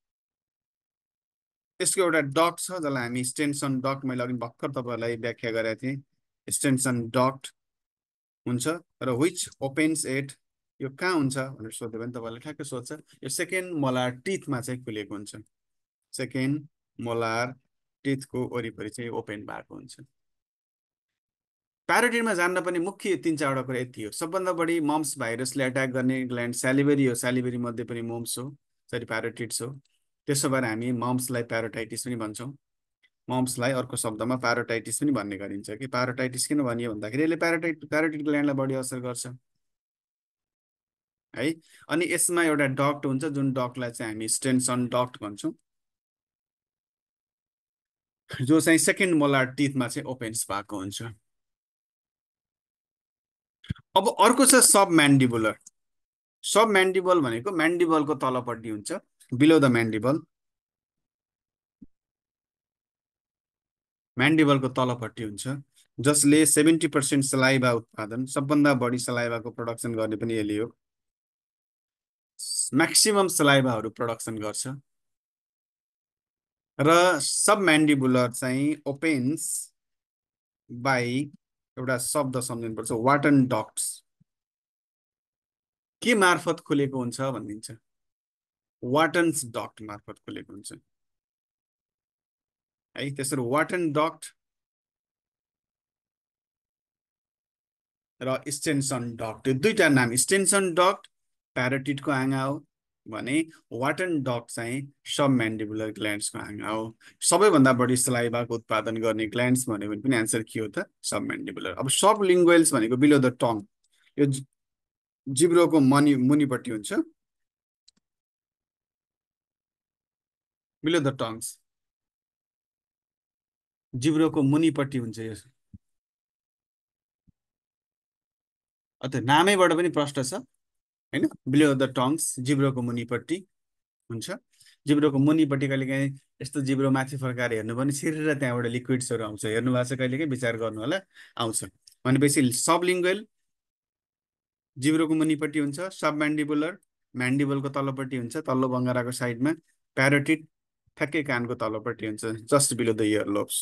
यसको एउटा डक्ट छ जसलाई हामी स्टेन्सन डक्ट, मैले अघि भर्खर तपाईँहरूलाई व्याख्या गरेको थिएँ, स्टेन्सन डक्ट हुन्छ। र विच ओपेन्स एट, यो कहाँ हुन्छ भनेर सोध्यो भने तपाईँलाई ठ्याक्कै सोध्छ, यो सेकेन्ड मोलार टिथमा चाहिँ खुलेको हुन्छ। सेकेन्ड मोलार टिथको वरिपरि चाहिँ ओपेन भएको हुन्छ। प्यारोटिडमा जान्न पनि मुख्य तिन चारवटा कुरा यति हो। सबभन्दा बढी मम्स भाइरसले एट्याक गर्ने ग्ल्यान्ड सेलिभरी हो, सेलिभरी मध्ये पनि मोम्स हो, सरी प्यारोटिड्स हो। त्यसो भएर हामी मम्सलाई प्यारोटाइटिस पनि भन्छौँ। मम्सलाई अर्को शब्दमा प्यारोटाइटिस पनि भन्ने गरिन्छ। कि प्यारोटाइटिस किन भनियो भन्दाखेरि यसले प्यारोटाइट प्यारोटिड ग्ल्यान्डलाई बढी असर गर्छ है। अनि यसमा एउटा डक्ट हुन्छ, जुन डक्टलाई चाहिँ हामी स्टेन्सन डक्ट भन्छौँ, जो चाहिँ सेकेन्ड मोलार टिथमा चाहिँ ओपेन्स भएको हुन्छ। अब अर्को छ सब म्यान्डिबुलर। सब म्यान्डिबल भनेको म्यान्डिबलको तलपट्टि हुन्छ, बिलो द म्यान्डिबल, म्यान्डिबलको तलपट्टि हुन्छ, जसले सेभेन्टी पर्सेन्ट सलाइभा उत्पादन, सबभन्दा बढी सलाइभाको प्रोडक्सन गर्ने पनि यसले हो, म्याक्सिमम सलाइभाहरू प्रोडक्सन गर्छ। र सब म्यान्डिबुलर चाहिँ ओपेन्स बाई एउटा शब्द सम्झिनुपर्छ, वाटन डक्ट्स। के मार्फत खुलेको हुन्छ भनिदिन्छ, वाटन्स डक्ट मार्फत खुलेको हुन्छ है। त्यसरी वाटन डक्ट र स्टेन्सन डक्ट, यो दुईटा नाम, स्टेन्सन डक्ट प्यारोटिडको आँगा हो भने वाटन डक्ट चाहिँ सब म्यान्डिबुलर ग्ल्यान्ड्सको आँगा हो। सबैभन्दा बढी सलाइभाको उत्पादन गर्ने ग्ल्यान्ड्स भन्यो भने पनि एन्सर के हो त? सब म्यान्डिबुलर। अब सब लिङ्गुअल्स भनेको बिलो द टङ, यो जि- जिब्रोको मनि मुनिपट्टि हुन्छ, बिलो द टङ्स, जिब्रोको मुनिपट्टि हुन्छ यो। अत नामैबाट पनि प्रष्ट छ होइन, बिलो द टङ्स जिब्रोको मुनिपट्टि हुन्छ। जिब्रोको मुनिपट्टि कहिलेकाहीँ यस्तो जिब्रो माथि फर्काएर हेर्नु भने सिरेर त्यहाँबाट लिक्विड्सहरू आउँछ, हेर्नु भएको छ कहिलेकाहीँ, विचार गर्नु होला, आउँछ। भनेपछि सबलिङ्गुअल जिब्रोको मुनिपट्टि हुन्छ, सब म्यान्डिबुलर म्यान्डिबलको तल्लोपट्टि हुन्छ, तल्लो बङ्गराको साइडमा, प्यारोटिड ठ्याक्कै कानको तल्लोपट्टि हुन्छ, just below the ear lobes.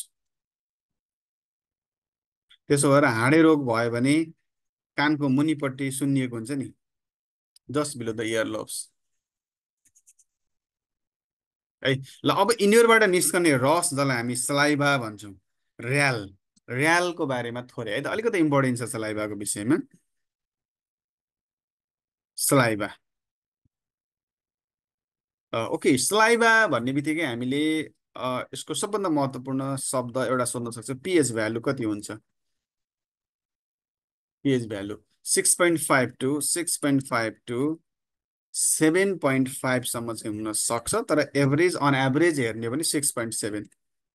त्यसो भएर हाँडे रोग भयो भने कानको मुनिपट्टि सुन्निएको हुन्छ नि, just below the ear lobes है। ल अब इन्युरबाट निस्कने रस जसलाई हामी सलाइभा भन्छौँ, र्याल, र्यालको बारेमा थोरै है त, अलिकति इम्पोर्टेन्ट छ सलाइभाको विषयमा। सलाइभा, ओके, सलाइभा भन्ने बित्तिकै हामीले अ, यसको सबभन्दा महत्त्वपूर्ण शब्द एउटा सोध्न सक्छ, पिएच भ्यालु कति हुन्छ? PH value six point five two six point five two seven point फाइभसम्म चाहिँ हुन सक्छ, तर एभरेज अन एभरेज हेर्ने हो भने सिक्स पोइन्ट सेभेन।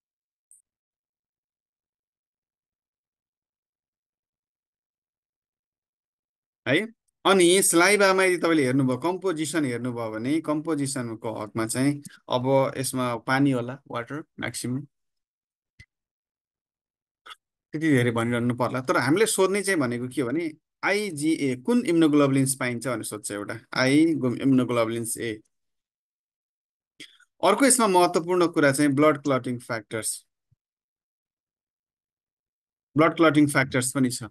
है। अनि स्लाइभामा यदि तपाईँले हेर्नुभयो, कम्पोजिसन हेर्नुभयो भने कम्पोजिसनको हकमा चाहिँ अब यसमा पानी होला, वाटर म्याक्सिमम्, त्यति धेरै भनिरहनु पर्ला। तर हामीले सोध्ने चाहिँ भनेको के हो भने आइजिए कुन इम्युनोग्लोबुलिन्स पाइन्छ भनेर सोध्छ एउटा, आई इम्युनोग्लोबुलिन्स ए। अर्को यसमा महत्त्वपूर्ण कुरा चाहिँ blood clotting factors, blood clotting factors पनि छ।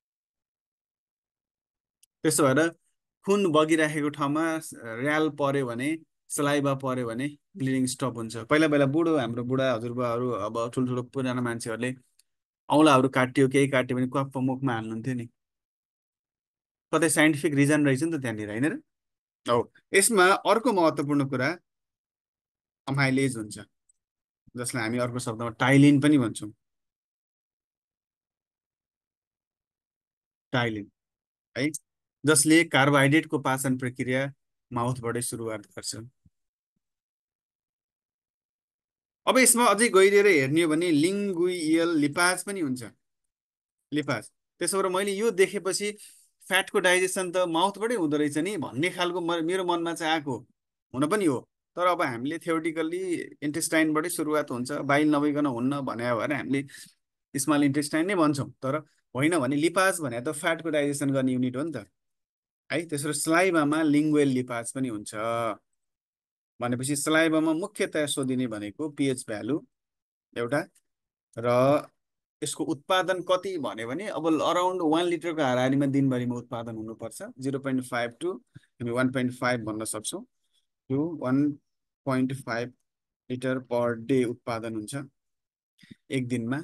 त्यसो भएर खुन बगिराखेको ठाउँमा र्याल पर्यो भने, सलाइभा पर्यो भने ब्लिडिङ स्टप हुन्छ। पहिला पहिला बुढो हाम्रो बुढा हजुरबाहरू, अब ठुल्ठुलो पुरानो मान्छेहरूले औँलाहरू काटियो, केही काट्यो भने क्वाप्प मुखमा हाल्नुहुन्थ्यो नि, कतै साइन्टिफिक रिजन रहेछ नि त त्यहाँनिर, होइन र? हो। यसमा अर्को महत्त्वपूर्ण कुरा अमाइलेज हुन्छ, जसलाई हामी अर्को शब्दमा टाइलिन पनि भन्छौँ, टाइलिन है, जसले कार्बोहाइड्रेटको पाचन प्रक्रिया माउथबाटै सुरुवात गर्छ। अब यसमा अझै गहिरिएर हेर्ने हो भने लिङ्गुइयल लिपाज पनि हुन्छ, लिपाज। त्यसो भएर मैले यो देखेपछि फ्याटको डाइजेसन त माउथबाटै हुँदो रहेछ नि भन्ने खालको मेरो मनमा चाहिँ आएको, हुन पनि हो। तर अब हामीले थ्योरिटिकल्ली इन्टेस्टाइनबाटै सुरुवात हुन्छ, बाइल नभइकन हुन्न भने भएर हामीले स्मल इन्टेस्टाइन नै भन्छौँ। तर होइन भने लिपाज भने त फ्याटको डाइजेसन गर्ने युनिट हो नि त है। त्यसरी स्लाइभामा लिङ्गुअल लिपाज पनि हुन्छ। भनेपछि स्लाइभामा मुख्यतया सोधिने भनेको पिएच भ्यालु एउटा, र यसको उत्पादन कति भन्यो भने अब अराउन्ड वान लिटरको हाराहारीमा दिनभरिमा उत्पादन हुनुपर्छ, जिरो पोइन्ट फाइभ टू हामी वान पोइन्ट फाइभ भन्न सक्छौँ, त्यो one point five litre per day उत्पादन हुन्छ एक दिनमा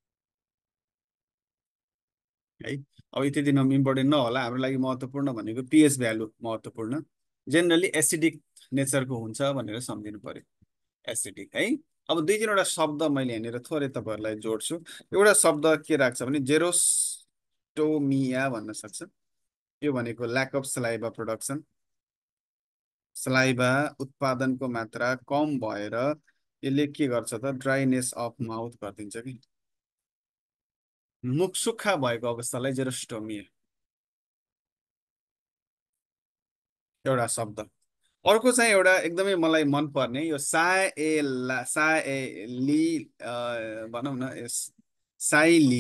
है। अब यति दिन इम्पोर्टेन्ट नहोला, हाम्रो लागि महत्त्वपूर्ण भनेको पिएच भ्यालु महत्त्वपूर्ण, जेनरली एसिडिक नेचरको हुन्छ भनेर सम्झिनु पर्यो, एसिडिक है। अब दुई तिनवटा शब्द मैले यहाँनिर थोरै तपाईँहरूलाई जोड्छु। एउटा शब्द के राख्छ भने जेरोस्टोमिया भन्न सक्छ, यो भनेको lack of saliva production, saliva उत्पादनको मात्रा कम भएर यसले के गर्छ त ड्राइनेस अफ माउथ गरिदिन्छ कि, मुख सुक्खा भएको अवस्थालाई जेरोस्टोमिया, एउटा शब्द। अर्को चाहिँ एउटा एकदमै मलाई मनपर्ने यो साएला साएली भनौँ न, यस साइली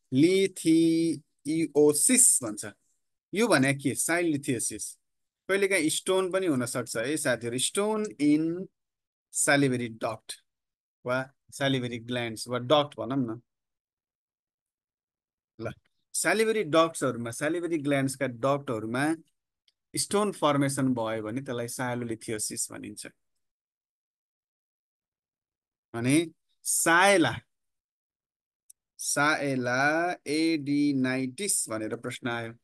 लिथियोसिस भन्छ। यो भने के साइलिथियोसिस, कहिलेकाहीँ स्टोन पनि हुनसक्छ है साथीहरू, स्टोन इन सालिभेरी डक्ट वा सालिभेरी ग्ल्यान्ड्स वा डक्ट भनौँ न। ल, सालिभेरी डक्ट्सहरूमा, सालिभेरी ग्ल्यान्ड्सका डक्टहरूमा स्टोन फर्मेसन भयो भने त्यसलाई साइलोलिथियोसिस भनिन्छ। भने सायला साएला एडिनाइटिस भनेर प्रश्न आयो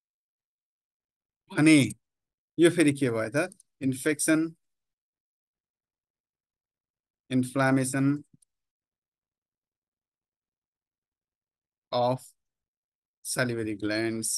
भने यो फेरि के भयो त? Infection, inflammation of salivary glands।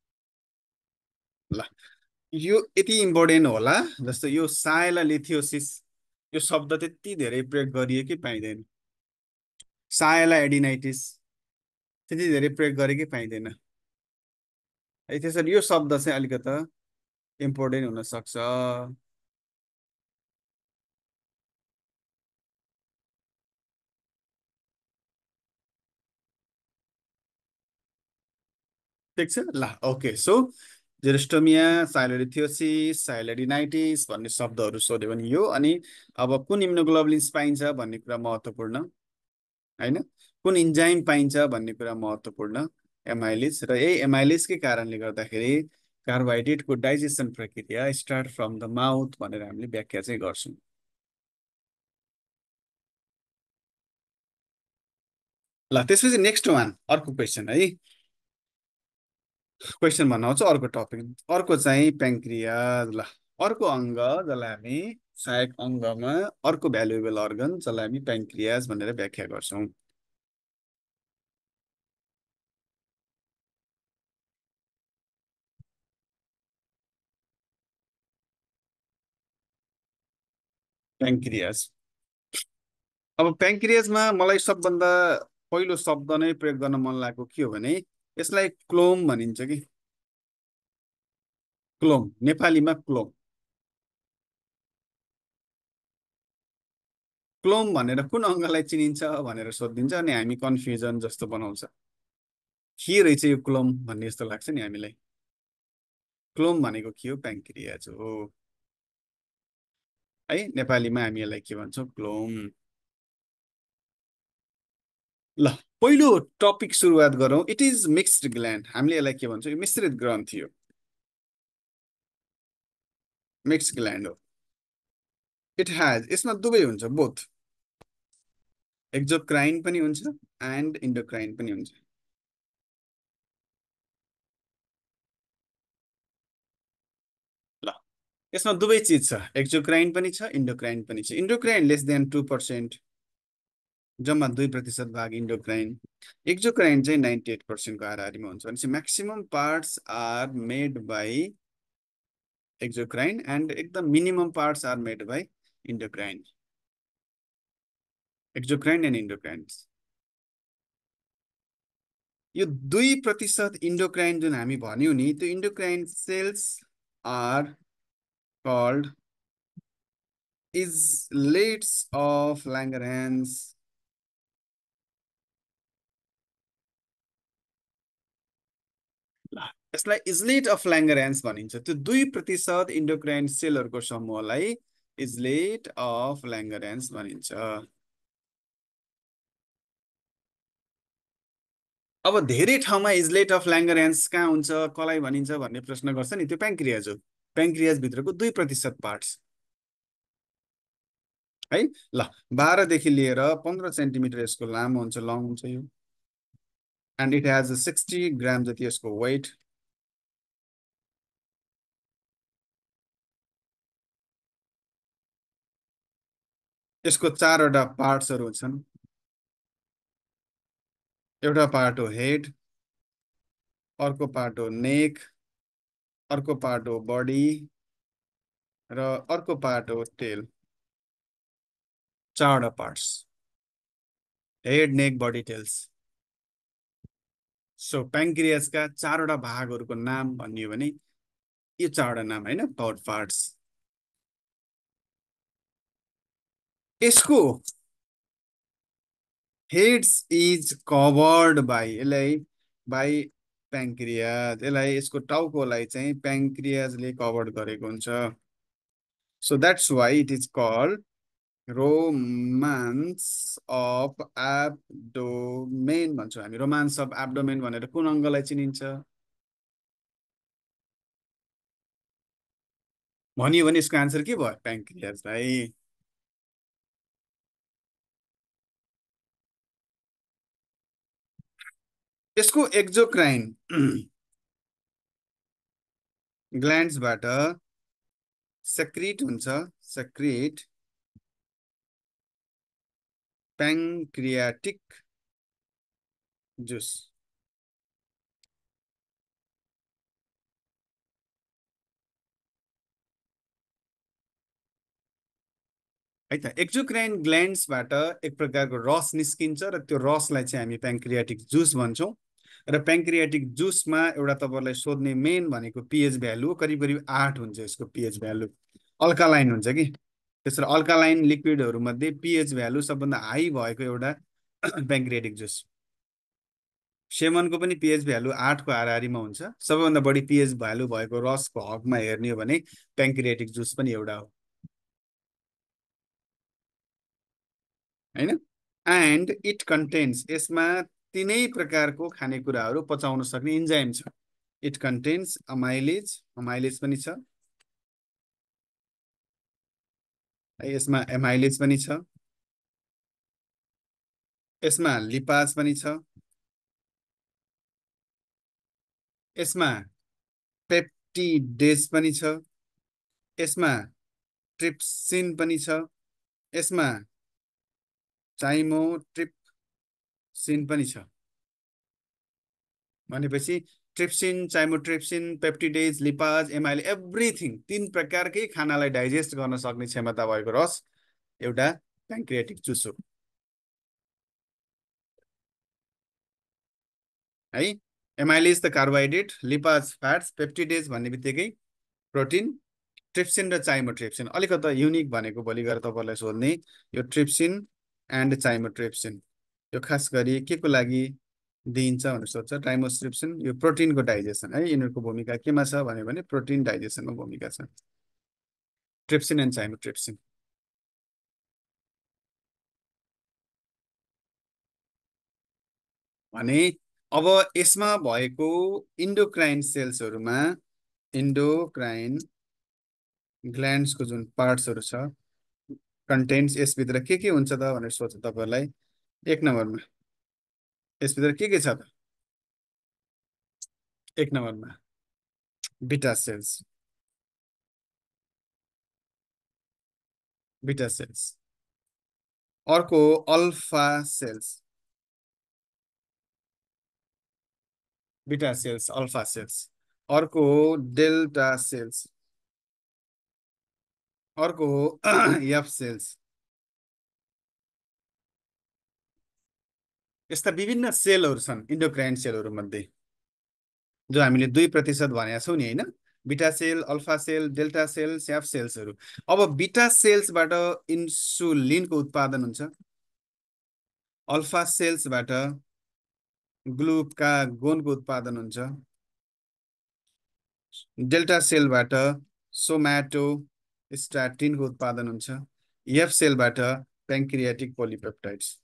ल, यो यति इम्पोर्टेन्ट होला। जस्तो यो साइला लिथियोसिस, यो शब्द त्यति धेरै प्रयोग गरियो कि पाइँदैन। साइला एडिनाइटिस त्यति धेरै प्रयोग गरे कि पाइँदैन है। त्यसरी यो शब्द चाहिँ अलिकता इम्पोर्टेन्ट हुन सक्छ। ठिक छ ल, okay. So xerostomia, sialolithiasis, sialadenitis भन्ने शब्दहरू सोध्यो भने यो, अनि अब कुन इम्युनोग्लोबुलिन्स पाइन्छ भन्ने कुरा महत्त्वपूर्ण होइन, कुन इन्जाइम पाइन्छ भन्ने कुरा महत्त्वपूर्ण, एमाइलिस। र यही एमाइलिसकै कारणले गर्दाखेरि कार्बोहाइड्रेटको डाइजेसन प्रक्रिया स्टार्ट फ्रम द माउथ भनेर हामीले व्याख्या चाहिँ गर्छौँ। ल, त्यसपछि नेक्स्ट वान, अर्को क्वेसन है। क्वेसन भन्न आउँछ अर्को टपिक, अर्को चाहिँ प्याङ्क्रियाज। ल, अर्को अङ्ग जसलाई हामी सहायक अङ्गमा अर्को भ्यालुएबल अर्गन जसलाई हामी प्याङ्क्रियाज भनेर व्याख्या गर्छौँ। प्याङ्क्रियाज। अब प्याङ्क्रियाजमा मलाई सबभन्दा पहिलो शब्द नै प्रयोग गर्न मन लागेको के हो भने यसलाई क्लोम भनिन्छ कि। क्लोम, नेपालीमा क्लोम। क्लोम भनेर कुन अङ्गलाई चिनिन्छ भनेर सोधिदिन्छ अनि हामी कन्फ्युजन जस्तो बनाउँछ। के रहेछ यो क्लोम भन्ने जस्तो लाग्छ नि हामीलाई। क्लोम भनेको के हो? प्याङ्क्रियाज हो है। नेपालीमा हामी यसलाई के भन्छौँ? क्लोम। ल, पहिलो टपिक सुरुवात गरौँ। इट इज मिक्स्ड ग्ल्यान्ड, हामीले यसलाई के भन्छौँ? यो मिश्रित ग्रन्थि हो, मिक्स्ड ग्ल्यान्ड हो। इट ह्याज, यसमा दुवै हुन्छ, बोथ एक्जोक्राइन पनि हुन्छ एन्ड इन्डोक्राइन पनि हुन्छ। ल, यसमा दुवै चिज छ, एक्जोक्राइन पनि छ, इन्डोक्राइन पनि छ। Endocrine less than two percent, जम्मा दुई प्रतिशत भाग इन्डोक्राइन। एक्जोक्राइन चाहिँ नाइन्टी एट पर्सेन्टको हाराहारीमा हुन्छ। भनेपछि maximum parts are made by exocrine and एकदम minimum parts are made by endocrine. Exocrine and endocrine, यो दुई प्रतिशत इन्डोक्राइन जुन हामी भन्यौँ नि, त्यो endocrine cells are called islets of Langerhans. यसलाई इजलेट अफ ल्याङ्गरह्यान्स भनिन्छ। त्यो दुई प्रतिशत इन्डोक्राइन सेलहरूको समूहलाई इजलेट अफ ल्याङ्गरह्यान्स भनिन्छ। अब धेरै ठाउँमा इजलेट अफ ल्याङ्गरह्यान्स कहाँ हुन्छ, कसलाई भनिन्छ भन्ने प्रश्न गर्छ नि, त्यो प्याङ्क्रियाज हो। प्याङ्क्रियाज भित्रको दुई प्रतिशत पार्ट्स है। ल, बाह्रदेखि लिएर पन्ध्र सेन्टिमिटर यसको लामो हुन्छ, लङ हुन्छ यो। And it has sixty gram जति यसको वेट। यसको चारवटा पार्ट्सहरू छन्। एउटा पार्ट हो हेड, अर्को पार्ट हो नेक, अर्को पार्ट हो बडी र अर्को पार्ट हो टेल। चारवटा parts, head, neck, body, tails. So प्याङ्क्रियाजका चारवटा भागहरूको नाम भनियो भने यो चारवटा नाम होइन, पार्ट्स। यसको हेड्स इज कभर्ड बाई, यसलाई बाई प्याङ्क्रियाज, यसलाई यसको टाउकोलाई चाहिँ प्याङ्क्रियाजले कभर गरेको हुन्छ। So that's why it is called romance of abdomen भन्छौँ हामी। रोमान्स अफ एब्डोमेन भनेर कुन अङ्गलाई चिनिन्छ भनियो भने यसको आन्सर के भयो? प्याङ्क्रियाज भाइ। यसको एक्जोक्राइन ग्ल्यान्ड्सबाट सेक्रिट हुन्छ, सेक्रिट प्याङ्क्रियाटिक जुस। है त, एक्जोक्राइन ग्ल्यान्ड्सबाट एक प्रकारको रस निस्किन्छ र त्यो रसलाई चाहिँ हामी प्याङ्क्रियाटिक जुस भन्छौँ। र प्याङ्क्रियाटिक जुसमा एउटा तपाईँलाई सोध्ने मेन भनेको पिएच भ्यालु करिब करिब आठ हुन्छ। यसको पिएच भ्यालु अल्कालाइन हुन्छ कि, त्यसरी अल्कालाइन लिक्विडहरू मध्ये पिएच भ्यालु सबभन्दा हाई भएको एउटा प्याङ्क्रियाटिक जुस। सेमनको पनि पिएच भ्यालु आठको हाराहारीमा हुन्छ। सबैभन्दा बढी पिएच भ्यालु भएको रसको हकमा हेर्ने हो भने प्याङ्क्रियाटिक जुस पनि एउटा हो, होइन? एन्ड इट कन्टेन्स, यसमा तिनै प्रकारको खानेकुराहरू पचाउन सक्ने इन्जाइम छ। इट कन्टेन्स अमाइलेज, अमाइलेज पनि छ, यसमा एमाइलेज पनि छ, यसमा लिपाज पनि छ, यसमा पेप्टिडेज पनि छ, यसमा ट्रिप्सिन पनि छ, यसमा चाइमोट्रिप्सिन पनि छ। भनेपछि trypsin, chymotrypsin, peptidase, lipase, amylase, everything, तीन प्रकारकै खानालाई डाइजेस्ट गर्न सक्ने क्षमता भएको रस एउटा प्याङ्क्रियाटिक जुस हो, है। एमाइलेज त कार्बोहाइड्रेट, लिपाज फ्याट्स, पेप्टिडेज भन्ने बित्तिकै प्रोटिन, ट्रिप्सिन र चाइमोट्रिप्सिन। अलिकति युनिक भनेको भोलि गएर तपाईँलाई सोध्ने यो ट्रिप्सिन एन्ड चाइमोट्रिप्सिन, यो खास गरी के को लागि दिइन्छ भनेर सोध्छ। ट्राइमोट्रिप्सिन यो प्रोटिनको डाइजेसन, है, यिनीहरूको भूमिका केमा छ भन्यो भने प्रोटिन डाइजेसनमा भूमिका छ, ट्रिप्सिन एन्ड चाइमोट्रिप्सिन। भने अब यसमा भएको इन्डोक्राइन सेल्सहरूमा इन्डोक्राइन ग्ल्यान्ड्सको जुन पार्ट्सहरू छ कन्टेन्ट्स, यसभित्र के के हुन्छ त भनेर सोध्छ तपाईँहरूलाई। एक नम्बरमा यसभित्र के के छ त? एक नम्बरमा बिटा सेल्स, बिटा सेल्स। अर्को alpha cells, beta cells, alpha cells. अर्को डेल्टा सेल्स, अर्को एफ सेल्स। यस्ता विभिन्न सेलहरू छन् इन्डोक्राइन सेलहरू मध्ये, जो हामीले दुई प्रतिशत भनेका छौँ नि, होइन? Beta cell, alpha cell, delta cell, स्याफ सेल्सहरू। अब बिटा सेल्सबाट इन्सुलिनको उत्पादन हुन्छ, अल्फा सेल्सबाट ग्लुकागोनको उत्पादन हुन्छ, डेल्टा सेलबाट सोमाटोस्टाटिनको उत्पादन हुन्छ, F सेलबाट pancreatic polypeptides.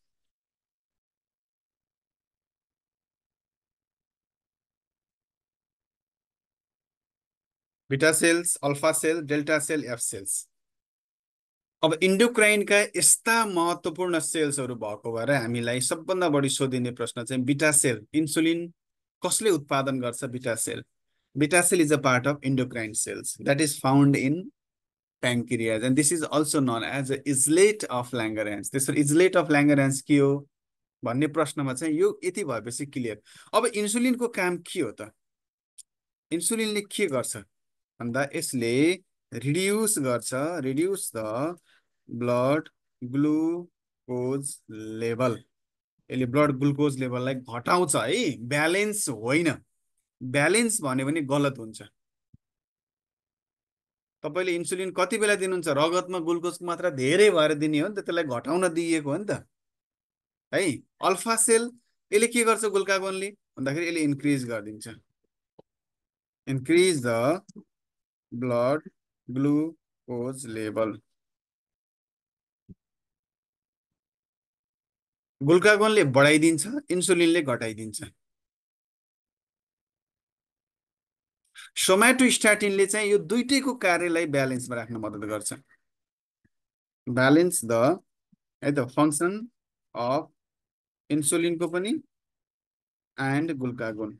Beta cells, alpha cell, delta cell, F cells. अब इन्डोक्राइनका यस्ता महत्त्वपूर्ण सेल्सहरू भएको भएर हामीलाई सबभन्दा बढी सोधिने प्रश्न चाहिँ बिटा सेल, इन्सुलिन कसले उत्पादन गर्छ? Beta cell. Beta cell is a part of endocrine cells that is found in pancreas and this is also known as a islet of Langerhans। त्यसो islet of Langerhans के हो भन्ने प्रश्नमा चाहिँ यो यति भएपछि क्लियर। अब इन्सुलिनको काम के हो त? इन्सुलिनले के गर्छ भन्दा यसले रिड्युस गर्छ, reduce the blood glucose level. यसले ब्लड ग्लुकोज लेभललाई घटाउँछ, है, ब्यालेन्स होइन। ब्यालेन्स भन्यो भने गलत हुन्छ। तपाईँले इन्सुलिन कति बेला दिनुहुन्छ? रगतमा ग्लुकोजको मात्रा धेरै भएर दिने हो नि त, त्यसलाई घटाउन दिइएको हो नि त, है। अल्फा सेल यसले के गर्छ ग्लुकागोनले भन्दाखेरि यसले इन्क्रिज गरिदिन्छ, increase the blood glucose level. ग्लुकागोनले बढाइदिन्छ, इन्सुलिनले घटाइदिन्छ। सोमाटोस्टाटिनले चाहिँ यो दुइटैको कार्यलाई ब्यालेन्समा राख्न मद्दत गर्छ। ब्यालेन्स द, है त, फङ्सन अफ इन्सुलिनको पनि एन्ड ग्लुकागोन।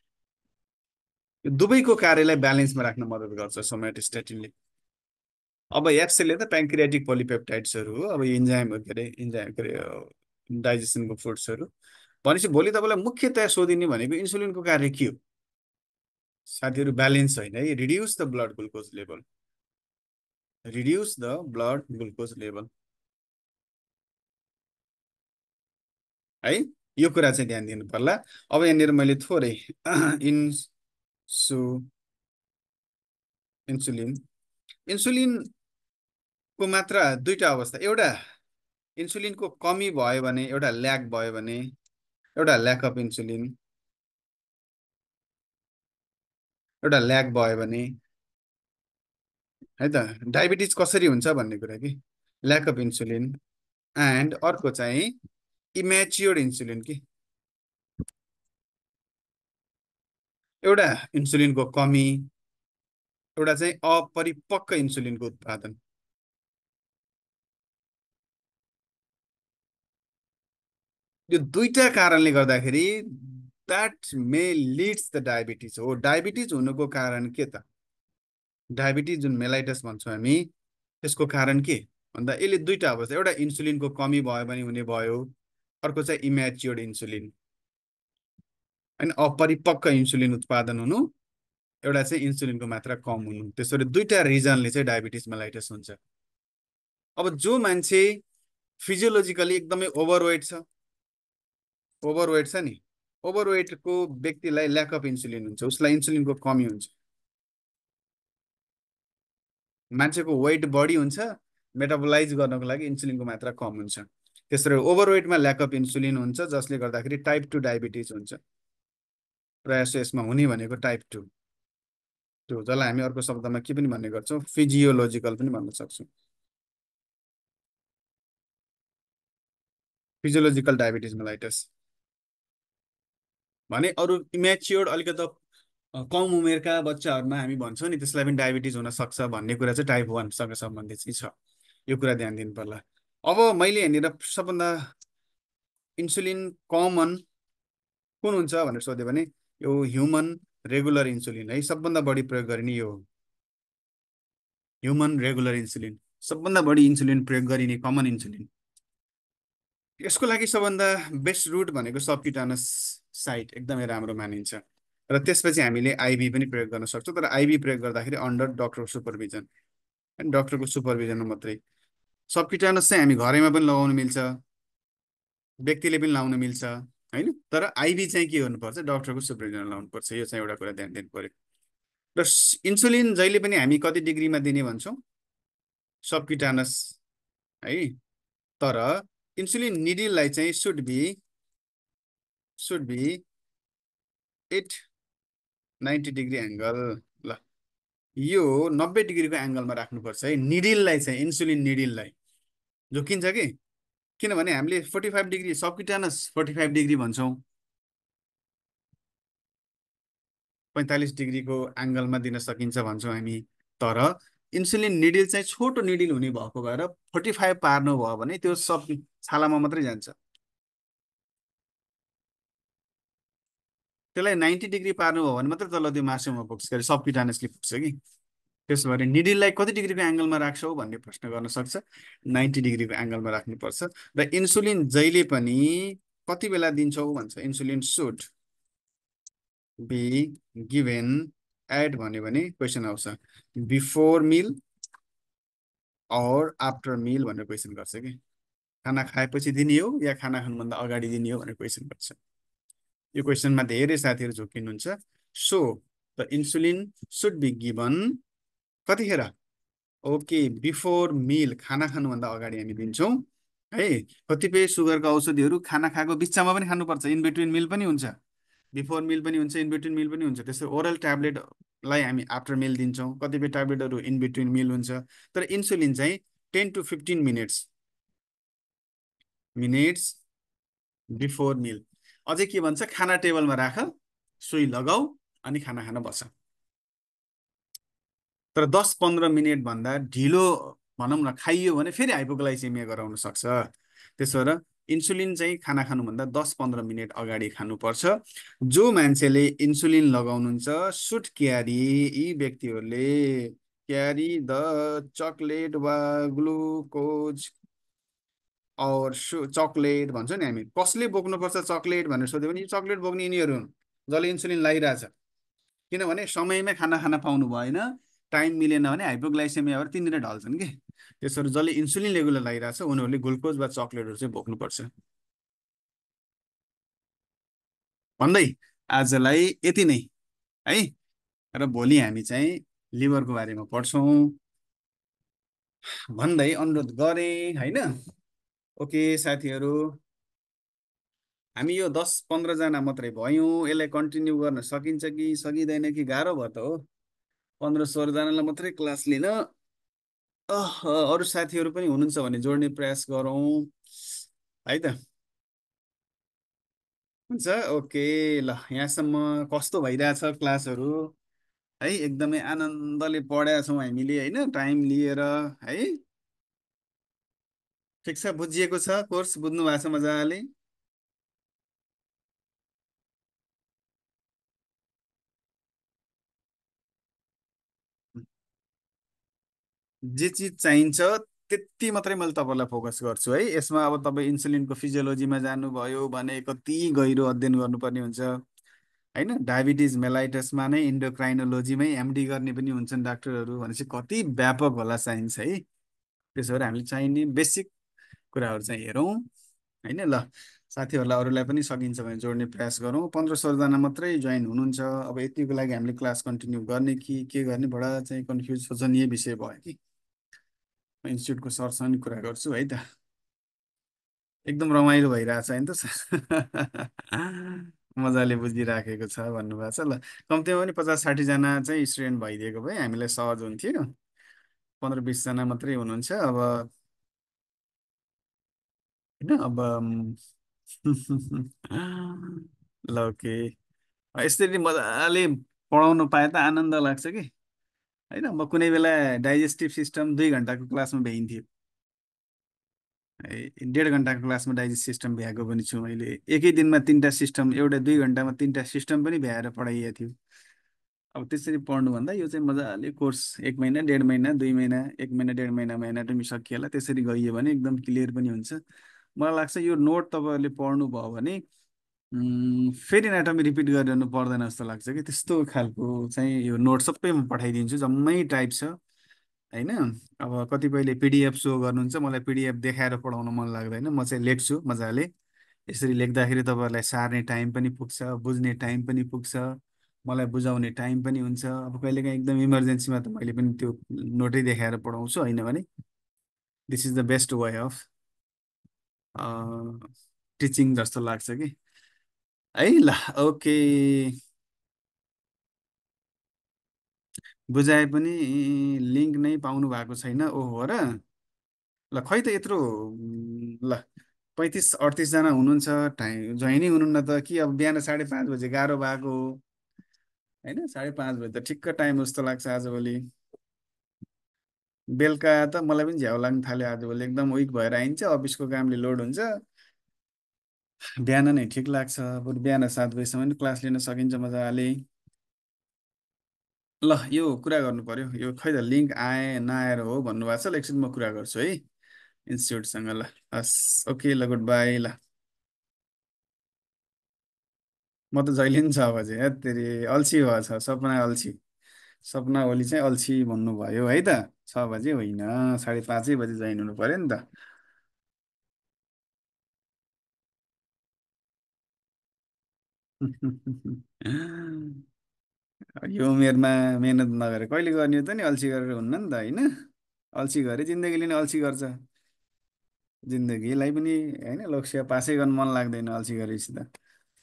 यो दुवैको कार्यलाई ब्यालेन्समा राख्न मद्दत गर्छ सोमेटोस्ट्याटिनले। अब एफसीले त प्याङ्क्रियाटिक पोलिपेप्टाइड्सहरू हो, अब इन्जाइम के अरे इन्जाइम के अरे डाइजेसनको फ्रुट्सहरू। भनेपछि भोलि तपाईँलाई मुख्यतया सोधिने भनेको इन्सुलिनको कार्य के हो? साथीहरू ब्यालेन्स होइन है, reduce the blood glucose level, reduce the blood glucose level है। यो कुरा चाहिँ ध्यान दिनु पर्ला। अब यहाँनिर मैले थोरै इन्सु इन्सुलिन इन्सुलिनको मात्रा दुईटा अवस्था, एउटा इन्सुलिनको कमी भयो भने, एउटा ल्याक भयो भने, एउटा ल्याक अफ इन्सुलिन, एउटा ल्याक भयो भने है त डायबिटिज कसरी हुन्छ भन्ने कुरा कि ल्याक अफ इन्सुलिन। एन्ड अर्को चाहिँ इमेच्योर्ड इन्सुलिन कि एउटा इन्सुलिनको कमी, एउटा चाहिँ अपरिपक्व इन्सुलिनको उत्पादन। यो दुईटा कारणले गर्दाखेरि that may leads the diabetes हो। डायबिटिज हुनुको कारण के त? डायबिटिज जुन मेलाइटस भन्छौँ हामी, त्यसको कारण के भन्दा यसले दुईटा अवस्था, एउटा इन्सुलिनको कमी भयो भने हुने भयो, अर्को चाहिँ इमेच्योर्ड इन्सुलिन होइन, अपरिपक्व इन्सुलिन उत्पादन हुनु, एउटा चाहिँ इन्सुलिनको मात्रा कम हुनु। त्यसो गरी दुईटा रिजनले चाहिँ डायबिटिज मेलाइटस हुन्छ। अब जो मान्छे फिजियोलोजिकली एकदमै ओभरवेट छ, ओभरवेट छ नि, ओभरवेटको व्यक्तिलाई ल्याक अफ इन्सुलिन हुन्छ, उसलाई इन्सुलिनको कमी हुन्छ। मान्छेको वेट बढी हुन्छ, मेटाबोलाइज गर्नको लागि इन्सुलिनको मात्रा कम हुन्छ। त्यसरी ओभरवेटमा ल्याक अफ इन्सुलिन हुन्छ, जसले गर्दाखेरि टाइप टू डायबिटिज हुन्छ। प्रायः जसो यसमा हुने भनेको टाइप टू टू जसलाई हामी अर्को शब्दमा के पनि भन्ने गर्छौँ, फिजियोलोजिकल पनि भन्न सक्छौँ, फिजियोलोजिकल डायबिटिज मेलाइटस भने। अरू इमेच्योर्ड अलिकति कम उमेरका बच्चाहरूमा हामी भन्छौँ नि, त्यसलाई पनि डायबिटिज हुन सक्छ भन्ने कुरा चाहिँ टाइप वानसँग सम्बन्धित चाहिँ छ। यो कुरा ध्यान दिनु पर्ला। अब मैले यहाँनिर सबभन्दा इन्सुलिन कमन कुन हुन्छ भनेर सोध्यो भने यो ह्युमन रेगुलर इन्सुलिन है, सबभन्दा बढी प्रयोग गरिने यो ह्युमन रेगुलर इन्सुलिन, सबभन्दा बढी इन्सुलिन प्रयोग गरिने कमन इन्सुलिन। यसको लागि सबभन्दा बेस्ट रुट भनेको सबक्युटानस साइट एकदमै राम्रो मानिन्छ, र त्यसपछि हामीले आइभी पनि प्रयोग गर्न सक्छौँ। तर आइभी प्रयोग गर्दाखेरि अन्डर डक्टरको सुपरभिजन, डक्टरको सुपरभिजनमा मात्रै। सबक्युटानस चाहिँ हामी घरैमा पनि लगाउनु मिल्छ, व्यक्तिले पनि लाउन मिल्छ होइन, तर आइभी चाहिँ के गर्नुपर्छ, डक्टरको सुपरभिजन लाउनुपर्छ। यो चाहिँ एउटा कुरा ध्यान दिनु पर्यो। र इन्सुलिन जहिले पनि हामी कति डिग्रीमा दिने भन्छौँ, सबक्युटानस है, तर इन्सुलिन निडिललाई चाहिँ should be should be at ninety degree angle. ल यो नब्बे डिग्रीको एङ्गलमा राख्नुपर्छ है निडिललाई चाहिँ, इन्सुलिन निडिललाई झुकिन्छ कि, किनभने हामीले forty five degree subcutaneous forty five degree भन्छौँ, पैँतालिस डिग्रीको एङ्गलमा दिन सकिन्छ भन्छौँ हामी। तर इन्सुलिन निडिल चाहिँ छोटो निडिल हुने भएको भएर फोर्टी फाइभ पार्नु भयो भने त्यो सब छालामा मात्रै जान्छ। त्यसलाई नाइन्टी डिग्री पार्नु भयो भने मात्रै तल त्यो मासुमा पुग्छ, के अरे सबक्युटानसली पुग्छ कि। त्यसो भएर निडिललाई कति डिग्रीको एङ्गलमा राख्छौ भन्ने प्रश्न गर्न सक्छ, नाइन्टी डिग्रीको एङ्गलमा राख्नुपर्छ। र इन्सुलिन जहिले पनि कति बेला दिन्छौ भन्छ, insulin should be given at भन्यो भने क्वेसन आउँछ बिफोर मिल और आफ्टर मिल भनेर क्वेसन गर्छ कि, खाना खाएपछि दिने हो या खाना खानुभन्दा अगाडि दिने हो भनेर क्वेसन गर्छ। यो क्वेसनमा धेरै साथीहरू झुकिनुहुन्छ। So the insulin should be given कतिखेर, ओके बिफोर मिल, खाना खानुभन्दा अगाडि हामी दिन्छौँ है। कतिपय सुगरको औषधिहरू खाना खाएको बिचमा पनि खानुपर्छ, इन बिट्विन मिल पनि हुन्छ, बिफोर मिल पनि हुन्छ, इन बिट्विन मिल पनि हुन्छ। त्यसै ओरल ट्याब्लेटलाई हामी आफ्टर मिल दिन्छौँ, कतिपय ट्याब्लेटहरू इन बिट्विन मिल हुन्छ। तर इन्सुलिन चाहिँ ten to fifteen minutes minutes before meal. अझै के भन्छ, खाना टेबलमा राख, सुई लगाऊ अनि खाना खान बस। तर दस पन्ध्र मिनटभन्दा ढिलो भनौँ न खाइयो भने फेरि हाइपोग्लाइसेमिया गराउन सक्छ। त्यसो भएर इन्सुलिन चाहिँ खाना खानुभन्दा दस पन्ध्र मिनट अगाडि खानुपर्छ। जो मान्छेले इन्सुलिन लगाउनुहुन्छ सुड क्यारी, यी व्यक्तिहरूले क्यारी द चकलेट वा ग्लुकोज और चकलेट भन्छ नि हामी, कसले बोक्नुपर्छ चकलेट भनेर सोध्यो भने चकलेट बोक्ने यिनीहरू हुन् जसले इन्सुलिन लगाइरहेछ। किनभने समयमै खाना खान पाउनु भएन, टाइम मिलेन भने हाइपोग्लाइसेमिया भएर तिनीहरू ढल्छन् कि। त्यसरी जसले इन्सुलिन रेगुलर लगाइरहेछ उनीहरूले ग्लुकोज वा चकलेटहरू चाहिँ बोक्नुपर्छ। भन्दै आजलाई यति नै है। र भोलि हामी चाहिँ लिभरको बारेमा पढ्छौँ भन्दै अनुरोध गरेँ होइन। ओके साथीहरू, हामी यो दस पन्ध्रजना मात्रै भयौँ, यसलाई कन्टिन्यू गर्न सकिन्छ कि सकिँदैन कि गाह्रो भयो त हो। पन्ध्र सोह्रजनालाई मात्रै क्लास लिन। अह अरू साथीहरू पनि हुनुहुन्छ भने जोड्ने प्रयास गरौँ है त। हुन्छ ओके। ल यहाँसम्म कस्तो भइरहेछ क्लासहरू है? एकदमै आनन्दले पढाएका छौँ हामीले होइन, टाइम लिएर है। ठिक छ, बुझिएको छ कोर्स, बुझ्नु भएको छ मजाले। जे चिज चाहिन्छ त्यति मात्रै मैले तपाईँलाई फोकस गर्छु है। यसमा अब तपाईँ इन्सुलिनको फिजियोलोजीमा जानुभयो भने कति गहिरो अध्ययन गर्नुपर्ने हुन्छ होइन। डायबिटिज मेलाइटसमा नै इन्डोक्राइनोलोजीमै एमडी गर्ने पनि हुन्छन् डाक्टरहरू भनेपछि कति व्यापक होला साइन्स है। त्यसो भएर हामीले चाहिने बेसिक कुराहरू चाहिँ हेरौँ होइन। ल साथीहरूलाई अरूलाई पनि सकिन्छ भने जोड्ने प्रयास गरौँ। पन्ध्र सोह्रजना मात्रै जोइन हुनुहुन्छ। अब यतिको लागि हामीले क्लास कन्टिन्यू गर्ने कि के गर्ने बडा चाहिँ कन्फ्युज सोचनीय विषय भयो कि। म इन्स्टिच्युटको सरसँग नि कुरा गर्छु है त। एकदम रमाइलो भइरहेछ होइन त मजाले बुझिराखेको छ भन्नुभएको छ। ल कम्तीमा पनि पचास साठीजना चाहिँ स्टुडेन्ट भइदिएको भए हामीलाई सहज हुन्थ्यो। पन्ध्र बिसजना मात्रै हुनुहुन्छ अब होइन। अब अम्, ल ओके। यसरी मजाले पढाउनु पाए त आनन्द लाग्छ कि होइन। म कुनै बेला डाइजेस्टिभ सिस्टम दुई घन्टाको क्लासमा भ्याइन्थ्यो, ए, डेढ घन्टाको क्लासमा डाइजेस्ट सिस्टम भ्याएको पनि छु मैले। एकै दिनमा तिनवटा सिस्टम, एउटा दुई घन्टामा तिनवटा सिस्टम पनि भ्याएर पढाइएको थियो। अब त्यसरी पढ्नुभन्दा यो चाहिँ मजाले कोर्स एक महिना डेढ महिना दुई महिना, एक महिना डेढ महिनामा एनाटोमी सकिएला त्यसरी गइयो भने एकदम क्लियर पनि हुन्छ। मलाई लाग्छ यो नोट तपाईँहरूले पढ्नुभयो भने उम्, फेरि एनाटोमी रिपिट गरिरहनु पर्दैन जस्तो लाग्छ कि। त्यस्तो खालको चाहिँ यो नोट सबै म पठाइदिन्छु, जम्मै टाइप छ होइन। अब कतिपयले पिडिएफ सो गर्नुहुन्छ, मलाई पिडिएफ देखाएर पढाउन मन लाग्दैन, म चाहिँ लेख्छु मजाले। यसरी लेख्दाखेरि तपाईँहरूलाई सार्ने टाइम पनि पुग्छ, बुझ्ने टाइम पनि पुग्छ, मलाई बुझाउने टाइम पनि हुन्छ। अब कहिलेकाहीँ एकदम इमर्जेन्सीमा त मैले पनि त्यो नोटै देखाएर पढाउँछु होइन भने। This is the best way of teaching जस्तो लाग्छ कि है। ल ओके। बुझाए पनि लिङ्क नै पाउनु भएको छैन ओहो र। ल खै त यत्रो उम्, ल पैँतिस अडतिसजना हुनुहुन्छ, टाइम जोइनै हुनुहुन्न त कि अब बिहान साढे पाँच बजे गाह्रो भएको हो होइन। साढे पाँच बजे त ठिक्क टाइम जस्तो लाग्छ आजभोलि। बेलुका त मलाई पनि झ्याउ लाग्न थाल्यो आजभोलि, एकदम विक भएर आइन्छ, अफिसको कामले लोड हुन्छ। बिहान नै ठिक लाग्छ, बरु बिहान सात बजीसम्म पनि क्लास लिन सकिन्छ मजाले। ल यो कुरा गर्नु पर्यो, यो खै त लिङ्क आए नआएर हो भन्नुभएको छ। ल एकछिन म कुरा गर्छु है इन्स्टिच्युटसँग। ल हस् ओके, ल गुड बाई। ल म त जहिले पनि छ बजे हेत्तेरी अल्छी भएछ, सपना अल्छी, सपना ओली चाहिँ अल्छी भन्नुभयो है त। छ बजे होइन, साढे पाँचै बजे जोइन हुनु पर्यो नि त। यो उमेरमा मेहनत नगरे कहिले गर्ने हो त नि, अल्छी गरेर हुन्न नि त होइन। अल्छी गरे जिन्दगी लिने अल्छी गर्छ, जिन्दगीलाई पनि होइन लोकसेवा पासै गर्न मन लाग्दैन अल्छी गरेपछि त।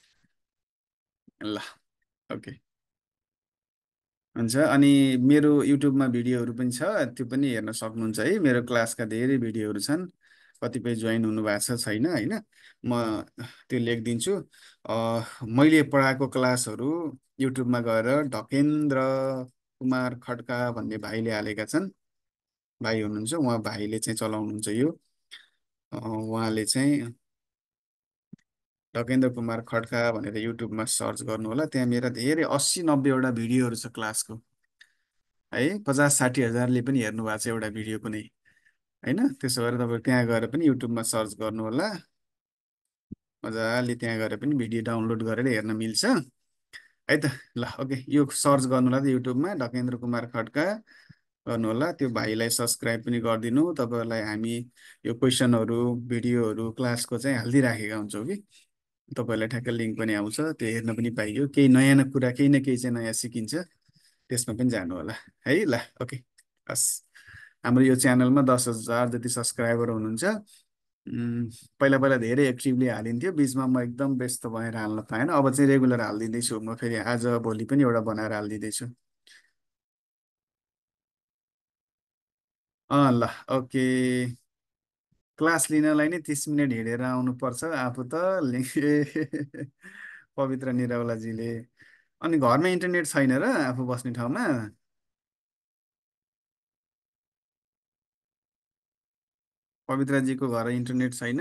ल ओके हुन्छ। अनि मेरो युट्युबमा भिडियोहरू पनि छ, त्यो पनि हेर्न सक्नुहुन्छ है। मेरो क्लासका धेरै भिडियोहरू छन्, कतिपय जोइन हुनु भएको छ छैन होइन, म त्यो लेखिदिन्छु। अ, मैले पढाएको क्लासहरू युट्युबमा गएर ढकेन्द्र कुमार खड्का भन्ने भाइले हालेका छन्। भाइ हुनुहुन्छ, उहाँ भाइले चाहिँ चलाउनुहुन्छ यो। अ, उहाँले चाहिँ ढकेन्द्र कुमार खड्का भनेर युट्युबमा सर्च गर्नु होला, त्यहाँ मेरा धेरै अस्सी नब्बेवटा भिडियोहरू छ क्लासको। है पचास साठी हजारले पनि हेर्नु भएको छ एउटा भिडियो कुनै। होइन, त्यसो भएर तपाईँ त्यहाँ गएर पनि युट्युबमा सर्च गर्नु होला। मजाले त्यहाँ गएर पनि भिडियो डाउनलोड गरेर हेर्न मिल्छ है त। ल ओके, यो सर्च गर्नु होला त युट्युबमा ढकेन्द्र कुमार खड्का गर्नु होला। त्यो भाइलाई सब्सक्राइब पनि गरिदिनु। तपाईँहरूलाई हामी यो क्वेसनहरू भिडियोहरू क्लासको चाहिँ हालिदिइराखेका हुन्छौँ कि तपाईँहरूलाई ठ्याक्क लिङ्क पनि आउँछ, त्यो हेर्न पनि पाइयो। केही नयाँ न कुरा केही न केही चाहिँ नयाँ सिकिन्छ, त्यसमा पनि जानु होला है। ल ओके, हस्। हाम्रो यो च्यानलमा दस हजार जति सब्सक्राइबर हुनुहुन्छ। उम्, पहिला पहिला धेरै एक्टिभली हालिन्थ्यो, बिचमा म एकदम व्यस्त भएर हाल्न पाएन। अब चाहिँ रेगुलर हालिदिँदैछु म, फेरि आज भोलि पनि एउटा बनाएर हालिदिँदैछु। अँ ल ओके। क्लास लिनलाई नै तिस मिनट हिँडेर आउनुपर्छ आफू त ले- पवित्र निरौलाजीले। अनि घरमा इन्टरनेट छैन र आफू बस्ने ठाउँमा? पवित्रजीको घर इन्टरनेट छैन,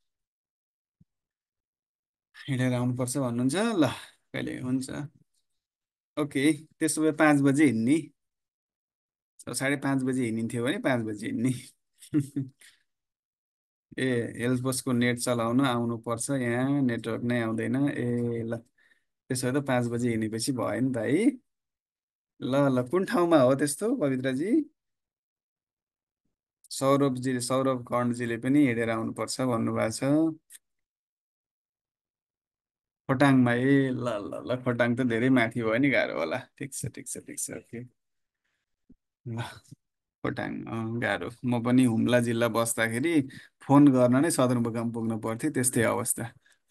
हिँडेर आउनुपर्छ भन्नुहुन्छ। ल कहिले हुन्छ। ओके, त्यसो भए पाँच बजे हिँड्ने। साढे पाँच बजे हिँडिन्थ्यो भने पाँच बजे हिँड्ने। ए, हेल्पपोस्टको नेट चलाउन आउनुपर्छ, यहाँ नेटवर्क नै आउँदैन। ए ल, त्यसो भए त पाँच बजे हिँडेपछि भयो नि त है। ल ल, कुन ठाउँमा हो त्यस्तो पवित्रजी? सौरभजीले सौरभ कणजीले पनि हिँडेर आउनुपर्छ भन्नुभएको छ। खोटाङमा? ए ल ल ल, खोटाङ त धेरै माथि भयो नि, गाह्रो होला। ठिक छ ठिक छ ठिक छ, ओके। ल खोटाङ, अँ गाह्रो। म पनि हुम्ला जिल्ला बस्दाखेरि फोन गर्न नै सदरमुकाम पुग्नु पर्थ्यो, त्यस्तै अवस्था।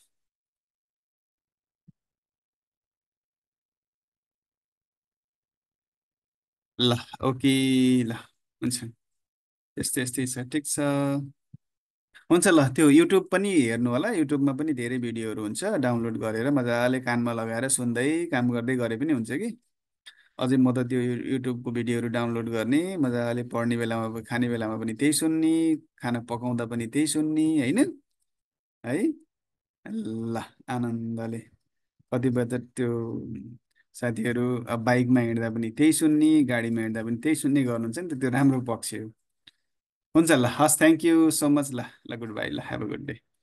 ल ओके, ल हुन्छ, यस्तै यस्तै छ, ठिक छ। हुन्छ ल, त्यो युट्युब पनि हेर्नु होला। युट्युबमा पनि धेरै भिडियोहरू हुन्छ, डाउनलोड गरेर मजाले कानमा लगाएर सुन्दै काम गर्दै गरे पनि हुन्छ कि। अझै म त त्यो यु- युट्युबको भिडियोहरू डाउनलोड गर्ने, मजाले पढ्ने बेलामा प- खाने बेलामा पनि त्यही सुन्ने, खाना पकाउँदा पनि त्यही सुन्ने, होइन है। ल आनन्दले। कतिपय त त्यो साथीहरू अब बाइकमा हिँड्दा पनि त्यही सुन्ने, गाडीमा हिँड्दा पनि त्यही सुन्ने गर्नुहुन्छ नि त, त्यो राम्रो पक्ष हो। हुन्छ ल, हस्, थ्याङ्क यू सो मच। ल ल, गुड बाई, ल हेभ अ गुड डे।